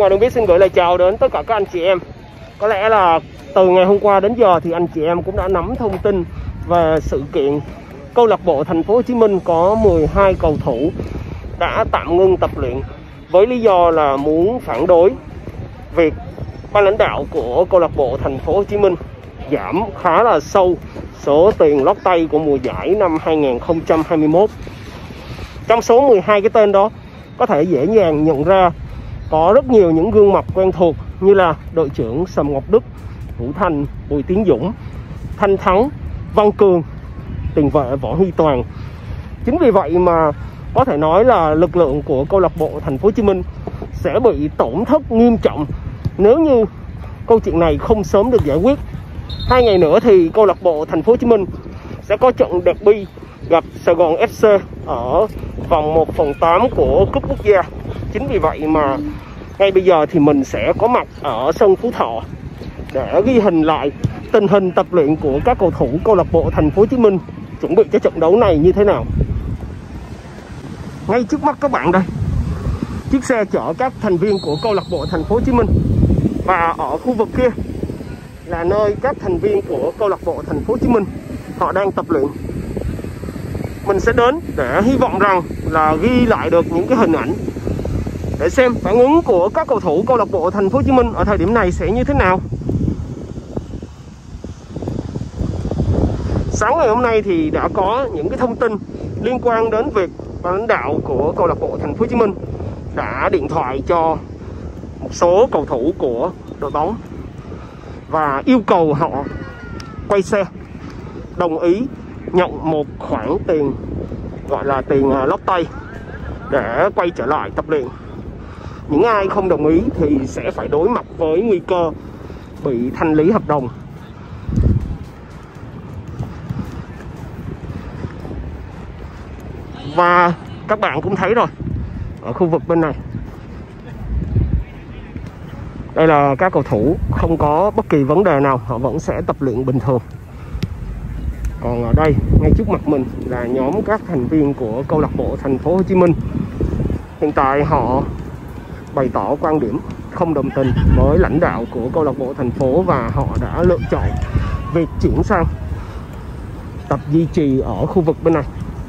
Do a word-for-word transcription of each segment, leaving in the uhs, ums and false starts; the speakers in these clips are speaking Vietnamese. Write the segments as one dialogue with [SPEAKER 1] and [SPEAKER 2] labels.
[SPEAKER 1] Hoàng Đường Biết xin gửi lời chào đến tất cả các anh chị em. Có lẽ là từ ngày hôm qua đến giờ thì anh chị em cũng đã nắm thông tin về sự kiện câu lạc bộ Thành phố Hồ Chí Minh có mười hai cầu thủ đã tạm ngưng tập luyện với lý do là muốn phản đối việc ban lãnh đạo của câu lạc bộ Thành phố Hồ Chí Minh giảm khá là sâu số tiền lót tay của mùa giải năm hai nghìn không trăm hai mươi mốt. Trong số mười hai cái tên đó, có thể dễ dàng nhận ra có rất nhiều những gương mặt quen thuộc như là đội trưởng Sầm Ngọc Đức, Vũ Thành, Bùi Tiến Dũng, Thanh Thắng, Văn Cường, tiền vệ Võ Huy Toàn. Chính vì vậy mà có thể nói là lực lượng của câu lạc bộ Thành phố Hồ Chí Minh sẽ bị tổn thất nghiêm trọng nếu như câu chuyện này không sớm được giải quyết. Hai ngày nữa thì câu lạc bộ Thành phố Hồ Chí Minh sẽ có trận derby gặp Sài Gòn ép xê ở vòng một phần tám của Cúp Quốc gia. Chính vì vậy mà ngay bây giờ thì mình sẽ có mặt ở sân Phú Thọ để ghi hình lại tình hình tập luyện của các cầu thủ câu lạc bộ Thành phố Hồ Chí Minh chuẩn bị cho trận đấu này như thế nào. Ngay trước mắt các bạn đây, chiếc xe chở các thành viên của câu lạc bộ Thành phố Hồ Chí Minh, và ở khu vực kia là nơi các thành viên của câu lạc bộ Thành phố Hồ Chí Minh họ đang tập luyện. Mình sẽ đến để hy vọng rằng là ghi lại được những cái hình ảnh để xem phản ứng của các cầu thủ câu lạc bộ Thành phố Hồ Chí Minh ở thời điểm này sẽ như thế nào. Sáng ngày hôm nay thì đã có những cái thông tin liên quan đến việc ban lãnh đạo của câu lạc bộ Thành phố Hồ Chí Minh đã điện thoại cho một số cầu thủ của đội bóng và yêu cầu họ quay xe, đồng ý nhận một khoản tiền gọi là tiền lót tay để quay trở lại tập luyện. Những ai không đồng ý thì sẽ phải đối mặt với nguy cơ bị thanh lý hợp đồng. Và các bạn cũng thấy rồi, ở khu vực bên này, đây là các cầu thủ không có bất kỳ vấn đề nào, họ vẫn sẽ tập luyện bình thường. Còn ở đây, ngay trước mặt mình là nhóm các thành viên của câu lạc bộ Thành phố Hồ Chí Minh. Hiện tại họ bày tỏ quan điểm không đồng tình với lãnh đạo của câu lạc bộ thành phố và họ đã lựa chọn việc chuyển sang tập duy trì ở khu vực bên này.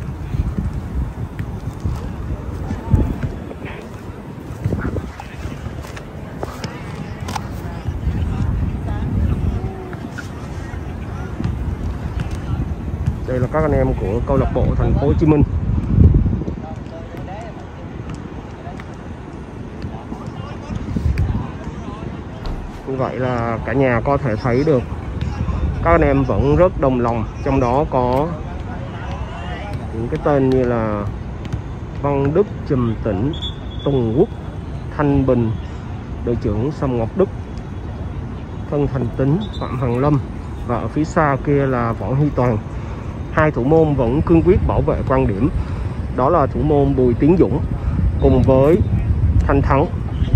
[SPEAKER 1] Đây là các anh em của câu lạc bộ Thành phố Hồ Chí Minh. Như vậy là cả nhà có thể thấy được các anh em vẫn rất đồng lòng, trong đó có những cái tên như là Văn Đức, Trùm Tĩnh, Tùng Quốc, Thanh Bình, đội trưởng Sầm Ngọc Đức, Thân Thành Tính, Phạm Hằng Lâm, và ở phía xa kia là Võ Huy Toàn. Hai thủ môn vẫn cương quyết bảo vệ quan điểm, đó là thủ môn Bùi Tiến Dũng cùng với Thanh Thắng.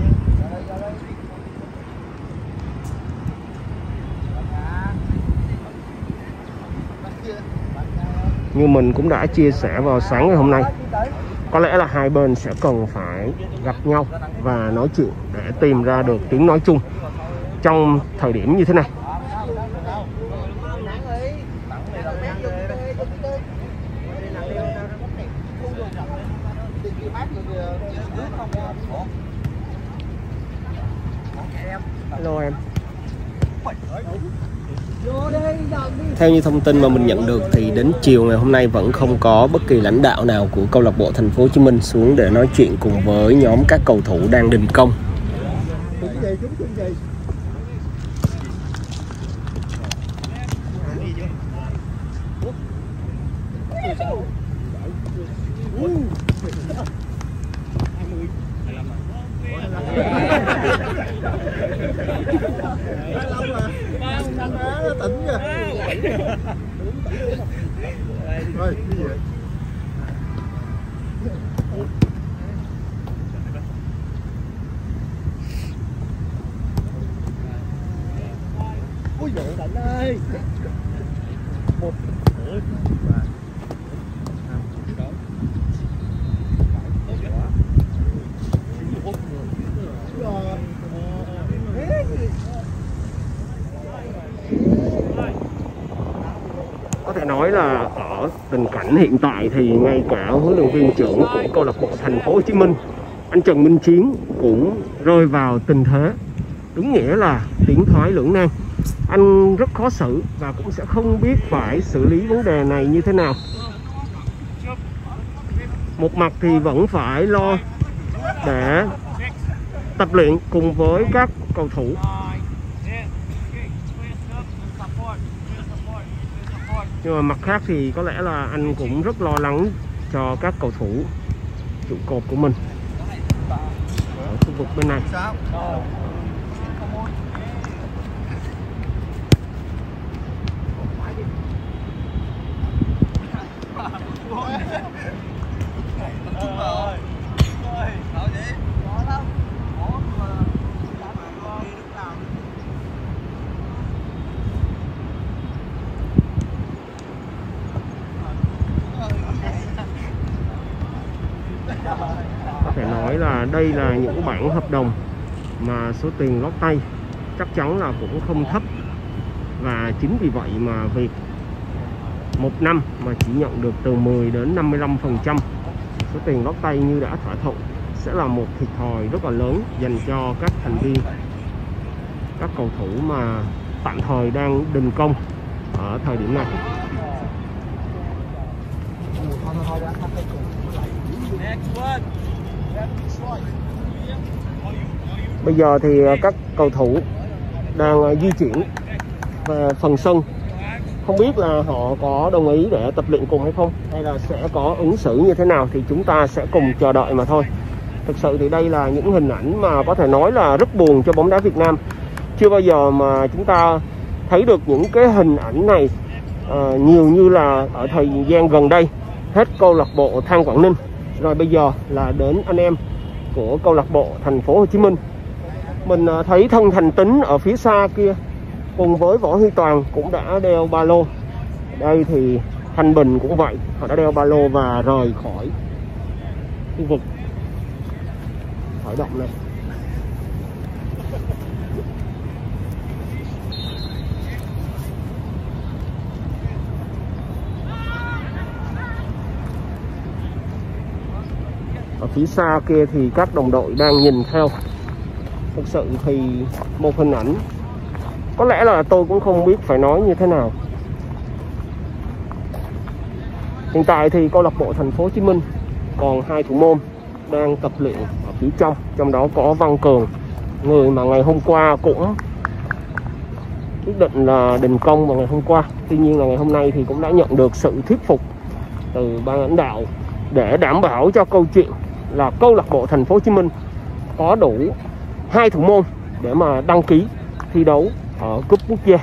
[SPEAKER 1] Như mình cũng đã chia sẻ vào sáng ngày hôm nay, có lẽ là hai bên sẽ cần phải gặp nhau và nói chuyện để tìm ra được tiếng nói chung trong thời điểm như thế này. Hello em. Theo như thông tin mà mình nhận được thì đến chiều ngày hôm nay vẫn không có bất kỳ lãnh đạo nào của câu lạc bộ Thành phố Hồ Chí Minh xuống để nói chuyện cùng với nhóm các cầu thủ đang đình công.
[SPEAKER 2] Rồi, đi về. Ôi giời Định ơi. Một ba năm sáu bảy
[SPEAKER 1] nói là ở tình cảnh hiện tại thì ngay cả huấn luyện viên trưởng của câu lạc bộ Thành phố Hồ Chí Minh, anh Trần Minh Chiến cũng rơi vào tình thế đúng nghĩa là tiến thoái lưỡng nan. Anh rất khó xử và cũng sẽ không biết phải xử lý vấn đề này như thế nào. Một mặt thì vẫn phải lo để tập luyện cùng với các cầu thủ, nhưng mà mặt khác thì có lẽ là anh cũng rất lo lắng cho các cầu thủ trụ cột của mình ở khu vực bên này. Có thể nói là đây là những bản hợp đồng mà số tiền lót tay chắc chắn là cũng không thấp, và chính vì vậy mà việc một năm mà chỉ nhận được từ mười đến năm mươi lăm phần trăm số tiền lót tay như đã thỏa thuận sẽ là một thiệt thòi rất là lớn dành cho các thành viên, các cầu thủ mà tạm thời đang đình công ở thời điểm này. Bây giờ thì các cầu thủ đang di chuyển về phần sân. Không biết là họ có đồng ý để tập luyện cùng hay không, hay là sẽ có ứng xử như thế nào thì chúng ta sẽ cùng chờ đợi mà thôi. Thực sự thì đây là những hình ảnh mà có thể nói là rất buồn cho bóng đá Việt Nam. Chưa bao giờ mà chúng ta thấy được những cái hình ảnh này uh, nhiều như là ở thời gian gần đây. Hết câu lạc bộ Than Quảng Ninh, rồi bây giờ là đến anh em của câu lạc bộ Thành phố Hồ Chí Minh. Mình uh, thấy thân Thành Tính ở phía xa kia cùng với Võ Huy Toàn cũng đã đeo ba lô. Đây thì Thanh Bình cũng vậy, họ đã đeo ba lô và rời khỏi khu vực khởi động này. Ở phía xa kia thì các đồng đội đang nhìn theo. Thực sự thì một hình ảnh có lẽ là tôi cũng không biết phải nói như thế nào. Hiện tại thì câu lạc bộ Thành phố Hồ Chí Minh còn hai thủ môn đang tập luyện ở phía trong, trong đó có Văn Cường, người mà ngày hôm qua cũng quyết định là đình công vào ngày hôm qua. Tuy nhiên là ngày hôm nay thì cũng đã nhận được sự thuyết phục từ ban lãnh đạo để đảm bảo cho câu chuyện là câu lạc bộ Thành phố Hồ Chí Minh có đủ hai thủ môn để mà đăng ký thi đấu ở cúp quốc gia.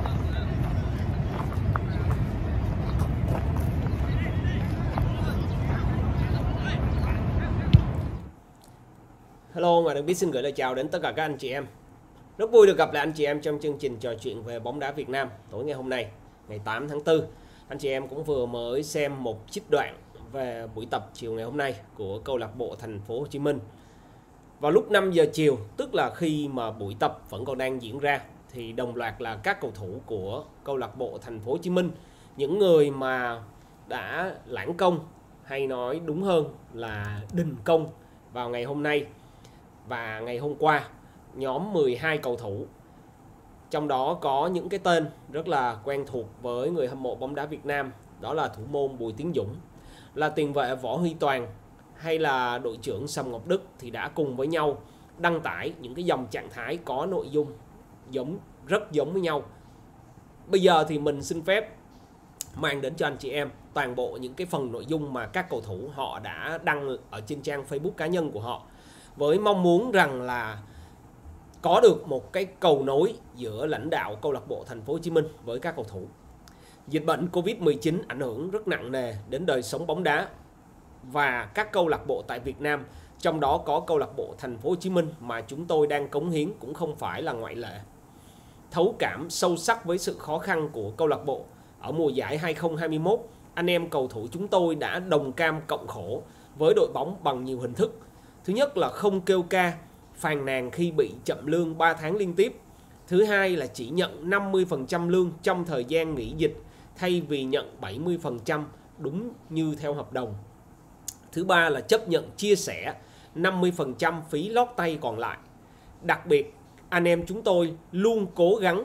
[SPEAKER 3] Hello, Ngoại Đường Biết xin gửi lời chào đến tất cả các anh chị em. Rất vui được gặp lại anh chị em trong chương trình trò chuyện về bóng đá Việt Nam tối ngày hôm nay, ngày tám tháng tư. Anh chị em cũng vừa mới xem một trích đoạn về buổi tập chiều ngày hôm nay của câu lạc bộ Thành phố Hồ Chí Minh. Vào lúc năm giờ chiều, tức là khi mà buổi tập vẫn còn đang diễn ra, thì đồng loạt là các cầu thủ của câu lạc bộ Thành phố Hồ Chí Minh, những người mà đã lãng công, hay nói đúng hơn là đình công vào ngày hôm nay và ngày hôm qua, nhóm mười hai cầu thủ, trong đó có những cái tên rất là quen thuộc với người hâm mộ bóng đá Việt Nam, đó là thủ môn Bùi Tiến Dũng, là tiền vệ Võ Huy Toàn, hay là đội trưởng Sâm Ngọc Đức, thì đã cùng với nhau đăng tải những cái dòng trạng thái có nội dung giống rất giống với nhau. Bây giờ thì mình xin phép mang đến cho anh chị em toàn bộ những cái phần nội dung mà các cầu thủ họ đã đăng ở trên trang Facebook cá nhân của họ, với mong muốn rằng là có được một cái cầu nối giữa lãnh đạo câu lạc bộ Thành phố Hồ Chí Minh với các cầu thủ. Dịch bệnh Covid mười chín ảnh hưởng rất nặng nề đến đời sống bóng đá và các câu lạc bộ tại Việt Nam, trong đó có câu lạc bộ Thành phố Hồ Chí Minh mà chúng tôi đang cống hiến cũng không phải là ngoại lệ. Thấu cảm sâu sắc với sự khó khăn của câu lạc bộ ở mùa giải hai không hai mốt, anh em cầu thủ chúng tôi đã đồng cam cộng khổ với đội bóng bằng nhiều hình thức. Thứ nhất là không kêu ca, phàn nàn khi bị chậm lương ba tháng liên tiếp. Thứ hai là chỉ nhận năm mươi phần trăm lương trong thời gian nghỉ dịch thay vì nhận bảy mươi phần trăm đúng như theo hợp đồng. Thứ ba là chấp nhận chia sẻ năm mươi phần trăm phí lót tay còn lại. Đặc biệt, anh em chúng tôi luôn cố gắng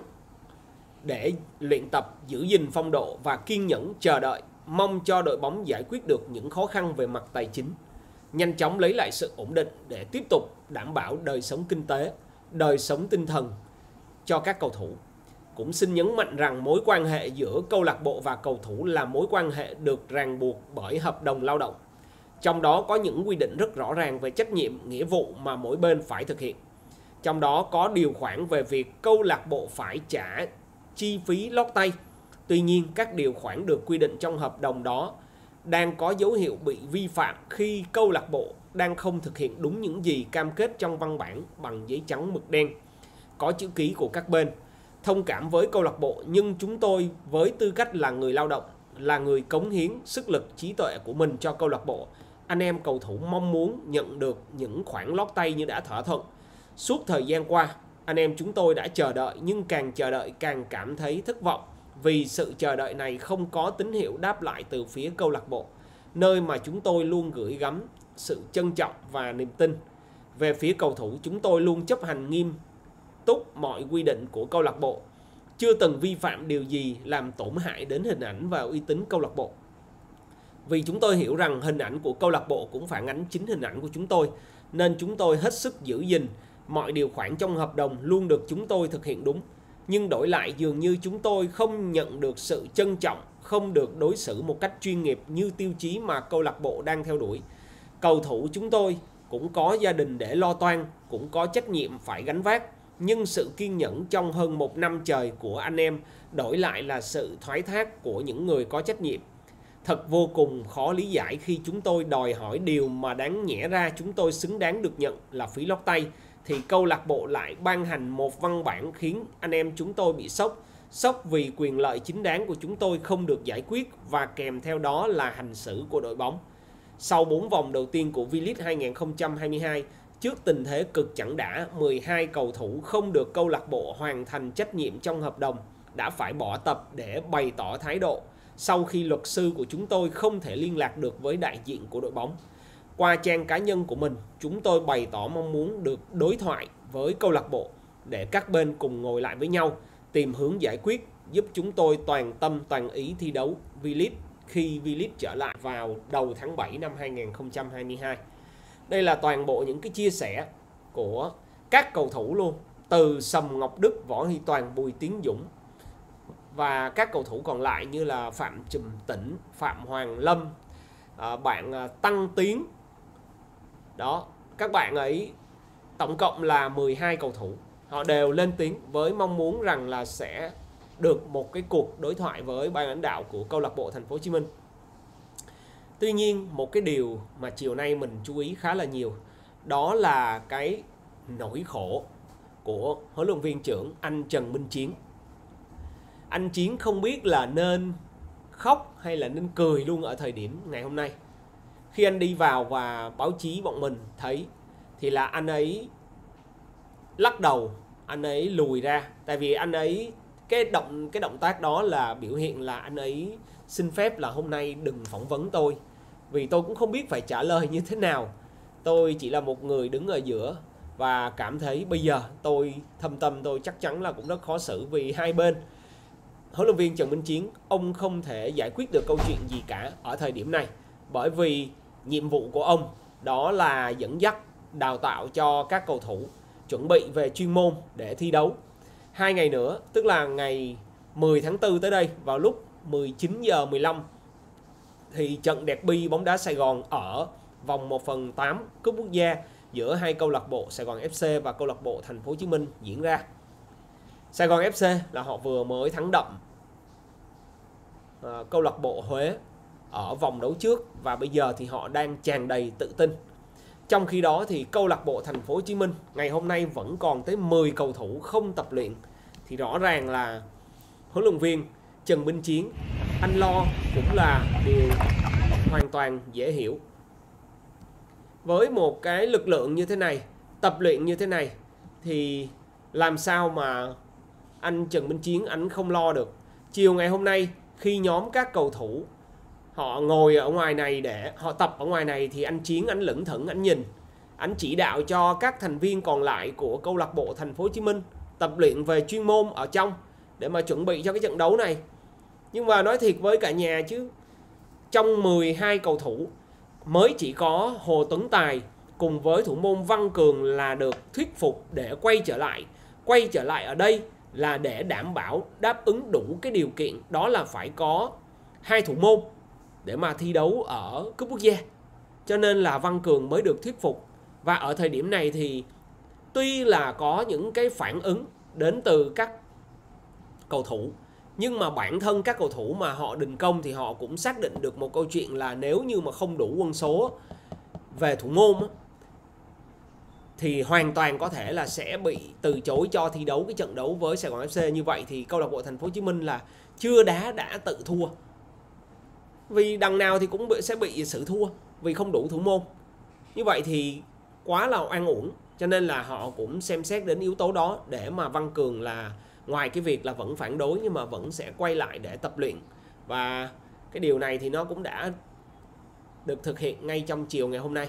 [SPEAKER 3] để luyện tập giữ gìn phong độ và kiên nhẫn chờ đợi, mong cho đội bóng giải quyết được những khó khăn về mặt tài chính, nhanh chóng lấy lại sự ổn định để tiếp tục đảm bảo đời sống kinh tế, đời sống tinh thần cho các cầu thủ. Cũng xin nhấn mạnh rằng mối quan hệ giữa câu lạc bộ và cầu thủ là mối quan hệ được ràng buộc bởi hợp đồng lao động. Trong đó có những quy định rất rõ ràng về trách nhiệm, nghĩa vụ mà mỗi bên phải thực hiện. Trong đó có điều khoản về việc câu lạc bộ phải trả chi phí lót tay. Tuy nhiên, các điều khoản được quy định trong hợp đồng đó đang có dấu hiệu bị vi phạm khi câu lạc bộ đang không thực hiện đúng những gì cam kết trong văn bản bằng giấy trắng mực đen, có chữ ký của các bên. Thông cảm với câu lạc bộ, nhưng chúng tôi với tư cách là người lao động, là người cống hiến sức lực trí tuệ của mình cho câu lạc bộ, anh em cầu thủ mong muốn nhận được những khoản lót tay như đã thỏa thuận. Suốt thời gian qua, anh em chúng tôi đã chờ đợi, nhưng càng chờ đợi càng cảm thấy thất vọng vì sự chờ đợi này không có tín hiệu đáp lại từ phía câu lạc bộ, nơi mà chúng tôi luôn gửi gắm sự trân trọng và niềm tin. Về phía cầu thủ, chúng tôi luôn chấp hành nghiêm túc mọi quy định của câu lạc bộ, chưa từng vi phạm điều gì làm tổn hại đến hình ảnh và uy tín câu lạc bộ. Vì chúng tôi hiểu rằng hình ảnh của câu lạc bộ cũng phản ánh chính hình ảnh của chúng tôi, nên chúng tôi hết sức giữ gìn mọi điều khoản trong hợp đồng luôn được chúng tôi thực hiện đúng. Nhưng đổi lại dường như chúng tôi không nhận được sự trân trọng, không được đối xử một cách chuyên nghiệp như tiêu chí mà câu lạc bộ đang theo đuổi. Cầu thủ chúng tôi cũng có gia đình để lo toan, cũng có trách nhiệm phải gánh vác. Nhưng sự kiên nhẫn trong hơn một năm trời của anh em đổi lại là sự thoái thác của những người có trách nhiệm. Thật vô cùng khó lý giải khi chúng tôi đòi hỏi điều mà đáng nhẽ ra chúng tôi xứng đáng được nhận là phí lót tay, thì câu lạc bộ lại ban hành một văn bản khiến anh em chúng tôi bị sốc. Sốc vì quyền lợi chính đáng của chúng tôi không được giải quyết và kèm theo đó là hành xử của đội bóng. Sau bốn vòng đầu tiên của V-League hai nghìn không trăm hai mươi hai, trước tình thế cực chẳng đã, mười hai cầu thủ không được câu lạc bộ hoàn thành trách nhiệm trong hợp đồng đã phải bỏ tập để bày tỏ thái độ sau khi luật sư của chúng tôi không thể liên lạc được với đại diện của đội bóng. Qua trang cá nhân của mình, chúng tôi bày tỏ mong muốn được đối thoại với câu lạc bộ để các bên cùng ngồi lại với nhau, tìm hướng giải quyết, giúp chúng tôi toàn tâm toàn ý thi đấu V-League khi V-League trở lại vào đầu tháng bảy năm hai nghìn không trăm hai mươi hai. Đây là toàn bộ những cái chia sẻ của các cầu thủ luôn, từ Sầm Ngọc Đức, Võ Huy Toàn, Bùi Tiến Dũng và các cầu thủ còn lại như là Phạm Trùm Tĩnh, Phạm Hoàng Lâm, à, bạn Tăng Tiến. Đó, các bạn ấy tổng cộng là mười hai cầu thủ. Họ đều lên tiếng với mong muốn rằng là sẽ được một cái cuộc đối thoại với ban lãnh đạo của câu lạc bộ Thành phố Hồ Chí Minh. Tuy nhiên, một cái điều mà chiều nay mình chú ý khá là nhiều, đó là cái nỗi khổ của huấn luyện viên trưởng anh Trần Minh Chiến. Anh Chiến không biết là nên khóc hay là nên cười luôn ở thời điểm ngày hôm nay. Khi anh đi vào và báo chí bọn mình thấy thì là anh ấy lắc đầu, anh ấy lùi ra. Tại vì anh ấy, cái động cái động tác đó là biểu hiện là anh ấy xin phép là hôm nay đừng phỏng vấn tôi, vì tôi cũng không biết phải trả lời như thế nào. Tôi chỉ là một người đứng ở giữa và cảm thấy bây giờ tôi thâm tâm tôi chắc chắn là cũng rất khó xử, vì hai bên huấn luyện viên Trần Minh Chiến, ông không thể giải quyết được câu chuyện gì cả ở thời điểm này, bởi vì nhiệm vụ của ông đó là dẫn dắt, đào tạo cho các cầu thủ chuẩn bị về chuyên môn để thi đấu. Hai ngày nữa, tức là ngày mười tháng tư tới đây, vào lúc mười chín giờ mười lăm thì trận derby bóng đá Sài Gòn ở vòng một phần tám Cúp Quốc gia giữa hai câu lạc bộ Sài Gòn ép xê và câu lạc bộ Thành phố Hồ Chí Minh diễn ra. Sài Gòn ép xê là họ vừa mới thắng đậm uh, câu lạc bộ Huế ở vòng đấu trước, và bây giờ thì họ đang tràn đầy tự tin. Trong khi đó thì câu lạc bộ Thành phố Hồ Chí Minh ngày hôm nay vẫn còn tới mười cầu thủ không tập luyện, thì rõ ràng là huấn luyện viên Trần Minh Chiến anh lo cũng là điều hoàn toàn dễ hiểu. Với một cái lực lượng như thế này, tập luyện như thế này, thì làm sao mà anh Trần Minh Chiến anh không lo được. Chiều ngày hôm nay khi nhóm các cầu thủ họ ngồi ở ngoài này để họ tập ở ngoài này thì anh Chiến anh lững thững anh nhìn, anh chỉ đạo cho các thành viên còn lại của câu lạc bộ Thành phố Hồ Chí Minh tập luyện về chuyên môn ở trong để mà chuẩn bị cho cái trận đấu này. Nhưng mà nói thiệt với cả nhà chứ, trong mười hai cầu thủ mới chỉ có Hồ Tuấn Tài cùng với thủ môn Văn Cường là được thuyết phục để quay trở lại. Quay trở lại ở đây là để đảm bảo đáp ứng đủ cái điều kiện, đó là phải có hai thủ môn để mà thi đấu ở cúp quốc gia. Cho nên là Văn Cường mới được thuyết phục. Và ở thời điểm này thì tuy là có những cái phản ứng đến từ các cầu thủ, nhưng mà bản thân các cầu thủ mà họ đình công thì họ cũng xác định được một câu chuyện là nếu như mà không đủ quân số về thủ môn thì hoàn toàn có thể là sẽ bị từ chối cho thi đấu cái trận đấu với Sài Gòn ép xê. Như vậy thì câu lạc bộ Thành phố Hồ Chí Minh là chưa đá đã tự thua. Vì đằng nào thì cũng sẽ bị xử thua vì không đủ thủ môn. Như vậy thì quá là oan uổng. Cho nên là họ cũng xem xét đến yếu tố đó để mà Văn Cường là ngoài cái việc là vẫn phản đối nhưng mà vẫn sẽ quay lại để tập luyện. Và cái điều này thì nó cũng đã được thực hiện ngay trong chiều ngày hôm nay.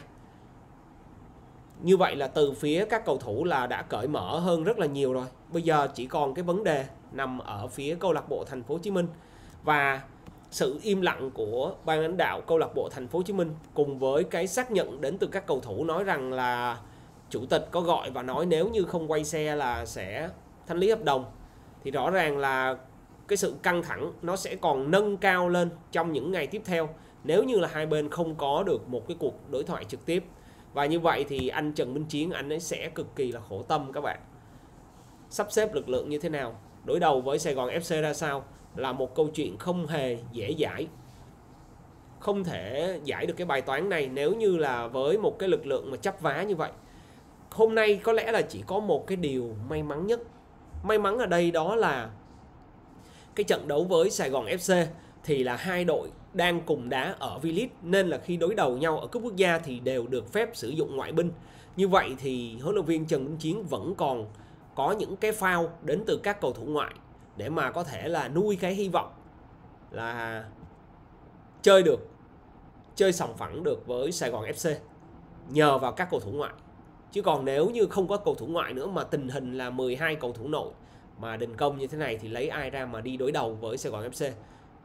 [SPEAKER 3] Như vậy là từ phía các cầu thủ là đã cởi mở hơn rất là nhiều rồi. Bây giờ chỉ còn cái vấn đề nằm ở phía câu lạc bộ Thành phố Hồ Chí Minh và sự im lặng của ban lãnh đạo câu lạc bộ Thành phố Hồ Chí Minh cùng với cái xác nhận đến từ các cầu thủ nói rằng là chủ tịch có gọi và nói nếu như không quay xe là sẽ thanh lý hợp đồng, thì rõ ràng là cái sự căng thẳng nó sẽ còn nâng cao lên trong những ngày tiếp theo nếu như là hai bên không có được một cái cuộc đối thoại trực tiếp. Và như vậy thì anh Trần Minh Chiến anh ấy sẽ cực kỳ là khổ tâm các bạn. Sắp xếp lực lượng như thế nào, đối đầu với Sài Gòn ép xê ra sao là một câu chuyện không hề dễ dãi. Không thể giải được cái bài toán này nếu như là với một cái lực lượng mà chấp vá như vậy. Hôm nay có lẽ là chỉ có một cái điều may mắn nhất. May mắn ở đây đó là cái trận đấu với Sài Gòn ép xê thì là hai đội đang cùng đá ở V-League, nên là khi đối đầu nhau ở cúp quốc gia thì đều được phép sử dụng ngoại binh. Như vậy thì huấn luyện viên Trần Minh Chiến vẫn còn có những cái foul đến từ các cầu thủ ngoại để mà có thể là nuôi cái hy vọng là chơi được, chơi sòng phẳng được với Sài Gòn ép xê nhờ vào các cầu thủ ngoại. Chứ còn nếu như không có cầu thủ ngoại nữa mà tình hình là mười hai cầu thủ nội mà đình công như thế này thì lấy ai ra mà đi đối đầu với Sài Gòn ép xê.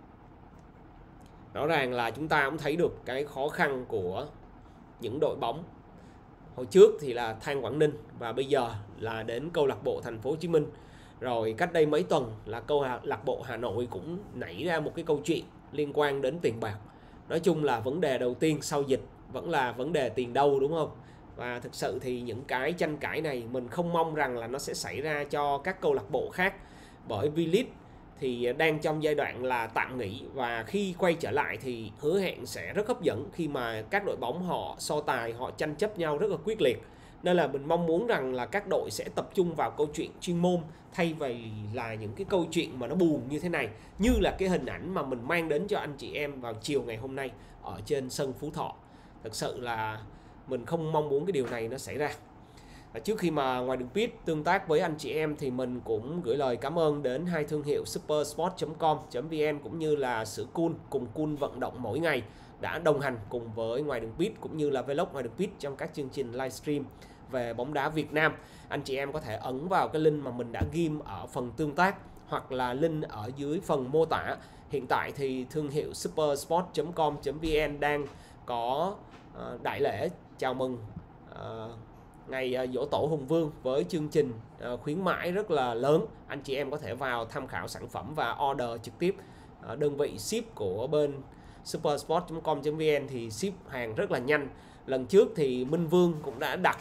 [SPEAKER 3] Rõ ràng là chúng ta cũng thấy được cái khó khăn của những đội bóng. Hồi trước thì là Than Quảng Ninh và bây giờ là đến câu lạc bộ Thành phố Hồ Chí Minh. Rồi cách đây mấy tuần là câu lạc bộ Hà Nội cũng nảy ra một cái câu chuyện liên quan đến tiền bạc. Nói chung là vấn đề đầu tiên sau dịch vẫn là vấn đề tiền đâu, đúng không? Và thực sự thì những cái tranh cãi này mình không mong rằng là nó sẽ xảy ra cho các câu lạc bộ khác. Bởi V-League thì đang trong giai đoạn là tạm nghỉ và khi quay trở lại thì hứa hẹn sẽ rất hấp dẫn khi mà các đội bóng họ so tài, họ tranh chấp nhau rất là quyết liệt. Nên là mình mong muốn rằng là các đội sẽ tập trung vào câu chuyện chuyên môn thay vì là những cái câu chuyện mà nó buồn như thế này, như là cái hình ảnh mà mình mang đến cho anh chị em vào chiều ngày hôm nay ở trên sân Phú Thọ. Thực sự là mình không mong muốn cái điều này nó xảy ra. Và trước khi mà ngoài đường pitch tương tác với anh chị em thì mình cũng gửi lời cảm ơn đến hai thương hiệu supersport chấm com chấm vn cũng như là Sữa Cool cùng Cool vận động mỗi ngày đã đồng hành cùng với ngoài đường pitch cũng như là vlog ngoài đường pitch trong các chương trình livestream về bóng đá Việt Nam. Anh chị em có thể ấn vào cái link mà mình đã ghim ở phần tương tác hoặc là link ở dưới phần mô tả. Hiện tại thì thương hiệu supersport chấm com chấm vn đang có uh, đại lễ chào mừng uh, ngày Giỗ Tổ Hùng Vương với chương trình uh, khuyến mãi rất là lớn. Anh chị em có thể vào tham khảo sản phẩm và order trực tiếp. Uh, đơn vị ship của bên supersport chấm com chấm vn thì ship hàng rất là nhanh. Lần trước thì Minh Vương cũng đã đặt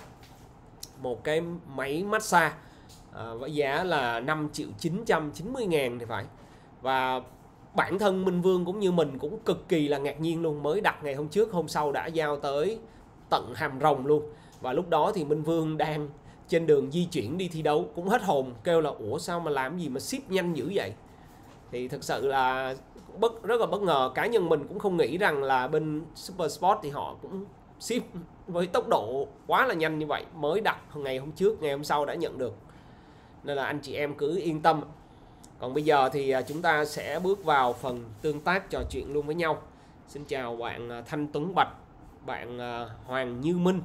[SPEAKER 3] một cái máy massage uh, với giá là năm triệu chín trăm chín mươi ngàn thì phải. Và bản thân Minh Vương cũng như mình cũng cực kỳ là ngạc nhiên luôn. Mới đặt ngày hôm trước, hôm sau đã giao tới tận Hàm Rồng luôn. Và lúc đó thì Minh Vương đang trên đường di chuyển đi thi đấu cũng hết hồn, kêu là ủa sao mà làm gì mà ship nhanh dữ vậy. Thì thực sự là bất, rất là bất ngờ. Cá nhân mình cũng không nghĩ rằng là bên Supersport thì họ cũng ship với tốc độ quá là nhanh như vậy. Mới đặt ngày hôm trước, ngày hôm sau đã nhận được. Nên là anh chị em cứ yên tâm. Còn bây giờ thì chúng ta sẽ bước vào phần tương tác trò chuyện luôn với nhau. Xin chào bạn Thanh Tuấn Bạch, bạn Hoàng Như Minh,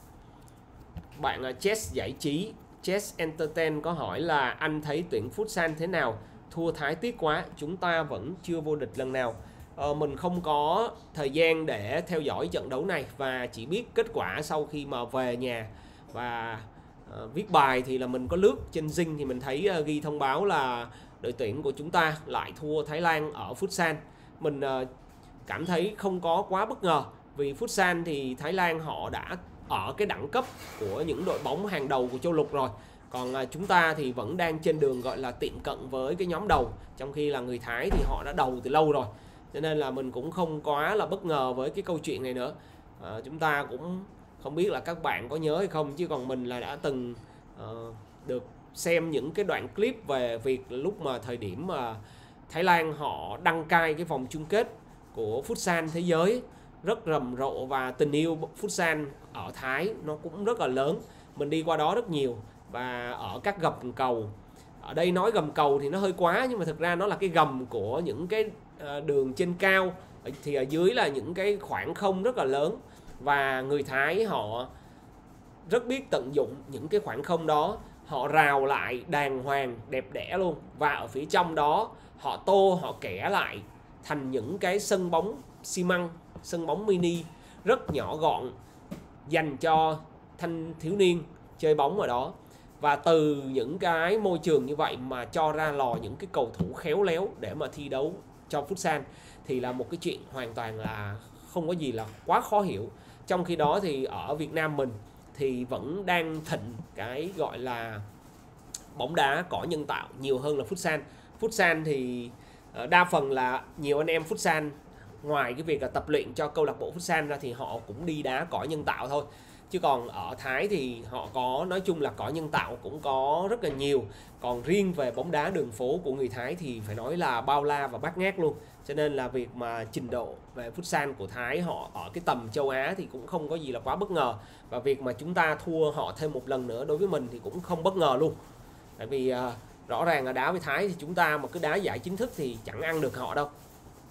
[SPEAKER 3] bạn Chess Giải Trí, Chess Entertain có hỏi là anh thấy tuyển Futsal thế nào? Thua Thái tiếc quá, chúng ta vẫn chưa vô địch lần nào. Ờ, mình không có thời gian để theo dõi trận đấu này và chỉ biết kết quả sau khi mà về nhà và uh, viết bài thì là mình có lướt trên Zing thì mình thấy uh, ghi thông báo là đội tuyển của chúng ta lại thua Thái Lan ở Futsal. Mình uh, cảm thấy không có quá bất ngờ vì Futsal thì Thái Lan họ đã ở cái đẳng cấp của những đội bóng hàng đầu của châu lục rồi. Còn uh, chúng ta thì vẫn đang trên đường gọi là tiệm cận với cái nhóm đầu, trong khi là người Thái thì họ đã đầu từ lâu rồi. Cho nên là mình cũng không quá là bất ngờ với cái câu chuyện này nữa. À, chúng ta cũng không biết là các bạn có nhớ hay không, chứ còn mình là đã từng uh, được xem những cái đoạn clip về việc lúc mà thời điểm mà Thái Lan họ đăng cai cái vòng chung kết của Futsal thế giới rất rầm rộ và tình yêu Futsal ở Thái nó cũng rất là lớn. Mình đi qua đó rất nhiều và ở các gầm cầu. Ở đây nói gầm cầu thì nó hơi quá, nhưng mà thực ra nó là cái gầm của những cái đường trên cao, thì ở dưới là những cái khoảng không rất là lớn và người Thái họ rất biết tận dụng những cái khoảng không đó, họ rào lại đàng hoàng đẹp đẽ luôn, và ở phía trong đó họ tô họ kẻ lại thành những cái sân bóng xi măng, sân bóng mini rất nhỏ gọn dành cho thanh thiếu niên chơi bóng ở đó. Và từ những cái môi trường như vậy mà cho ra lò những cái cầu thủ khéo léo để mà thi đấu cho Futsal thì là một cái chuyện hoàn toàn là không có gì là quá khó hiểu. Trong khi đó thì ở Việt Nam mình thì vẫn đang thịnh cái gọi là bóng đá cỏ nhân tạo nhiều hơn là Futsal. Futsal thì đa phần là nhiều anh em Futsal ngoài cái việc là tập luyện cho câu lạc bộ Futsal ra thì họ cũng đi đá cỏ nhân tạo thôi. Chứ còn ở Thái thì họ có, nói chung là cỏ nhân tạo cũng có rất là nhiều. Còn riêng về bóng đá đường phố của người Thái thì phải nói là bao la và bát ngát luôn. Cho nên là việc mà trình độ về Futsal của Thái họ ở cái tầm châu Á thì cũng không có gì là quá bất ngờ. Và việc mà chúng ta thua họ thêm một lần nữa đối với mình thì cũng không bất ngờ luôn. Tại vì uh, rõ ràng là đá với Thái thì chúng ta mà cứ đá giải chính thức thì chẳng ăn được họ đâu.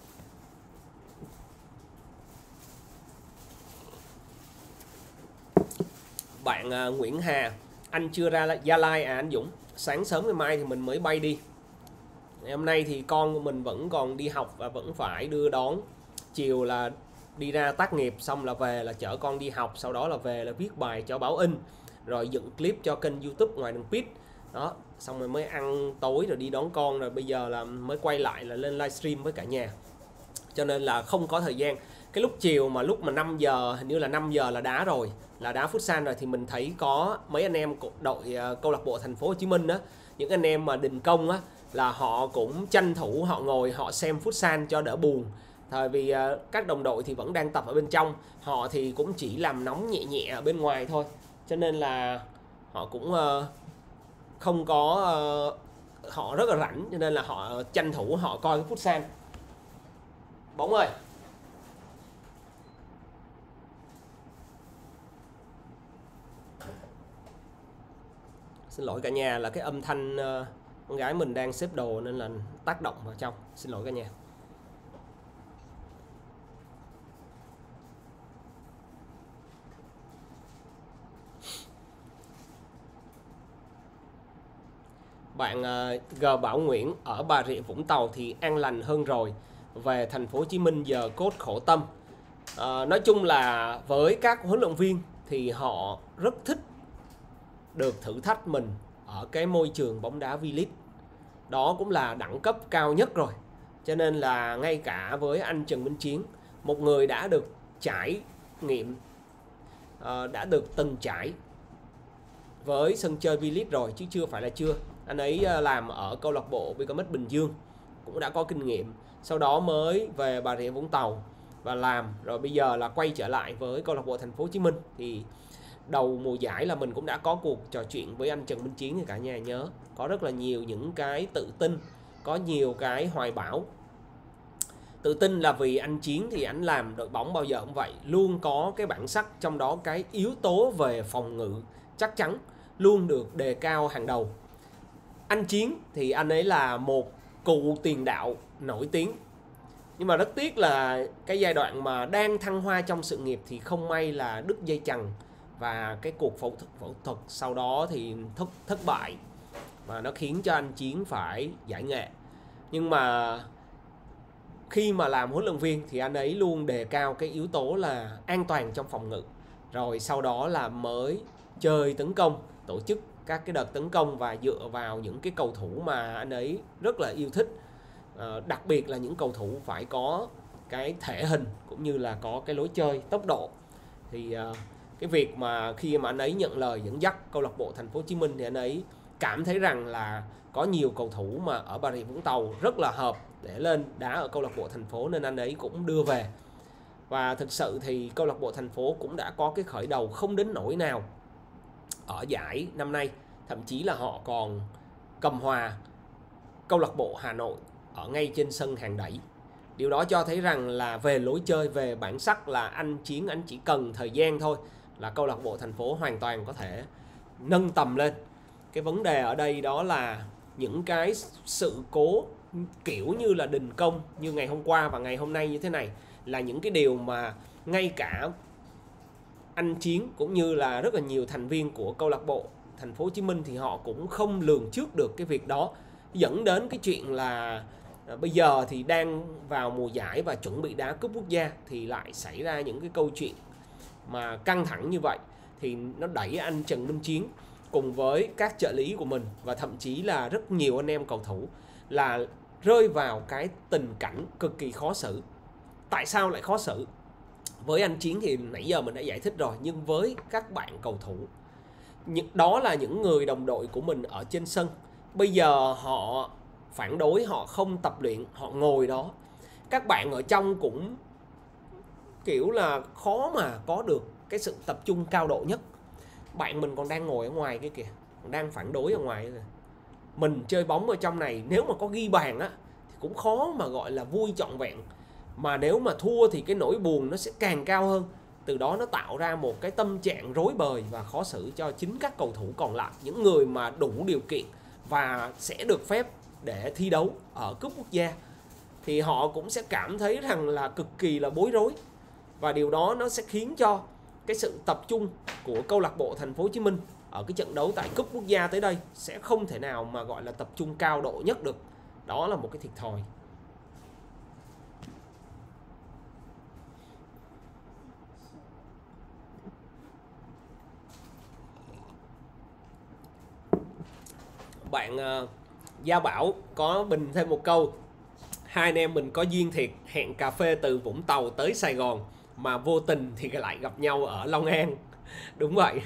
[SPEAKER 3] Bạn uh, Nguyễn Hà, anh chưa ra Gia Lai à anh Dũng? Sáng sớm ngày mai thì mình mới bay đi. Ngày hôm nay thì con của mình vẫn còn đi học và vẫn phải đưa đón. Chiều là đi ra tác nghiệp, xong là về là chở con đi học, sau đó là về là viết bài cho báo in, rồi dựng clip cho kênh YouTube Ngoài Đường Pit. Đó, xong rồi mới ăn tối rồi đi đón con, rồi bây giờ là mới quay lại là lên livestream với cả nhà. Cho nên là không có thời gian. Cái lúc chiều mà lúc mà năm giờ, hình như là năm giờ là đá rồi, là đá Futsal rồi, thì mình thấy có mấy anh em đội câu lạc bộ Thành phố Hồ Chí Minh á, những anh em mà đình công á, là họ cũng tranh thủ họ ngồi họ xem Futsal cho đỡ buồn. Tại vì uh, các đồng đội thì vẫn đang tập ở bên trong, họ thì cũng chỉ làm nóng nhẹ nhẹ ở bên ngoài thôi. Cho nên là họ cũng uh, không có uh, họ rất là rảnh, cho nên là họ tranh thủ họ coi cái Futsal. Bóng ơi, xin lỗi cả nhà là cái âm thanh uh, con gái mình đang xếp đồ nên là tác động vào trong, xin lỗi cả nhà. Bạn uh, G Bảo Nguyễn ở Bà Rịa Vũng Tàu thì an lành hơn rồi, về Thành phố Hồ Chí Minh giờ cốt khổ tâm. Uh, nói chung là với các huấn luyện viên thì họ rất thích được thử thách mình ở cái môi trường bóng đá V-League. Đó cũng là đẳng cấp cao nhất rồi. Cho nên là ngay cả với anh Trần Minh Chiến, một người đã được trải nghiệm, uh, đã được từng trải với sân chơi V-League rồi, chứ chưa phải là chưa. Anh ấy làm ở câu lạc bộ Vicomex Bình Dương, cũng đã có kinh nghiệm. Sau đó mới về Bà Rịa Vũng Tàu và làm, rồi bây giờ là quay trở lại với câu lạc bộ Thành phố Hồ Chí Minh. Thì đầu mùa giải là mình cũng đã có cuộc trò chuyện với anh Trần Minh Chiến, thì cả nhà nhớ có rất là nhiều những cái tự tin, có nhiều cái hoài bão. Tự tin là vì anh Chiến thì anh làm đội bóng bao giờ cũng vậy, luôn có cái bản sắc, trong đó cái yếu tố về phòng ngự chắc chắn luôn được đề cao hàng đầu. Anh Chiến thì anh ấy là một cụ tiền đạo nổi tiếng, nhưng mà rất tiếc là cái giai đoạn mà đang thăng hoa trong sự nghiệp thì không may là đứt dây chằng, và cái cuộc phẫu thuật, phẫu thuật sau đó thì thất, thất bại, và nó khiến cho anh Chiến phải giải nghệ. Nhưng mà khi mà làm huấn luyện viên thì anh ấy luôn đề cao cái yếu tố là an toàn trong phòng ngự, rồi sau đó là mới chơi tấn công, tổ chức các cái đợt tấn công và dựa vào những cái cầu thủ mà anh ấy rất là yêu thích. À, đặc biệt là những cầu thủ phải có cái thể hình cũng như là có cái lối chơi tốc độ. Thì uh, cái việc mà khi mà anh ấy nhận lời dẫn dắt câu lạc bộ Thành phố Hồ Chí Minh thì anh ấy cảm thấy rằng là có nhiều cầu thủ mà ở Bà Rịa Vũng Tàu rất là hợp để lên đá ở câu lạc bộ thành phố, nên anh ấy cũng đưa về. Và thực sự thì câu lạc bộ thành phố cũng đã có cái khởi đầu không đến nỗi nào ở giải năm nay, thậm chí là họ còn cầm hòa câu lạc bộ Hà Nội ở ngay trên sân hàng đẩy. Điều đó cho thấy rằng là về lối chơi, về bản sắc là anh Chiến anh chỉ cần thời gian thôi là câu lạc bộ thành phố hoàn toàn có thể nâng tầm lên. Cái vấn đề ở đây đó là những cái sự cố kiểu như là đình công như ngày hôm qua và ngày hôm nay như thế này là những cái điều mà ngay cả anh Chiến cũng như là rất là nhiều thành viên của câu lạc bộ Thành phố Hồ Chí Minh thì họ cũng không lường trước được cái việc đó, dẫn đến cái chuyện là à, bây giờ thì đang vào mùa giải và chuẩn bị đá cúp quốc gia thì lại xảy ra những cái câu chuyện mà căng thẳng như vậy, thì nó đẩy anh Trần Minh Chiến cùng với các trợ lý của mình và thậm chí là rất nhiều anh em cầu thủ là rơi vào cái tình cảnh cực kỳ khó xử. Tại sao lại khó xử? Với anh Chiến thì nãy giờ mình đã giải thích rồi, nhưng với các bạn cầu thủ, đó là những người đồng đội của mình ở trên sân. Bây giờ họ phản đối, họ không tập luyện, họ ngồi đó. Các bạn ở trong cũng kiểu là khó mà có được cái sự tập trung cao độ nhất. Bạn mình còn đang ngồi ở ngoài kia kìa, còn đang phản đối ở ngoài kìa. Mình chơi bóng ở trong này, nếu mà có ghi bàn á thì cũng khó mà gọi là vui trọn vẹn. Mà nếu mà thua thì cái nỗi buồn nó sẽ càng cao hơn. Từ đó nó tạo ra một cái tâm trạng rối bời và khó xử cho chính các cầu thủ còn lại, những người mà đủ điều kiện và sẽ được phép để thi đấu ở cúp quốc gia, thì họ cũng sẽ cảm thấy rằng là cực kỳ là bối rối. Và điều đó nó sẽ khiến cho cái sự tập trung của câu lạc bộ Thành phố Hồ Chí Minh ở cái trận đấu tại cúp quốc gia tới đây sẽ không thể nào mà gọi là tập trung cao độ nhất được. Đó là một cái thiệt thòi. Bạn uh, Gia Bảo có bình thêm một câu: hai anh em mình có duyên thiệt, hẹn cà phê từ Vũng Tàu tới Sài Gòn mà vô tình thì lại gặp nhau ở Long An. Đúng vậy.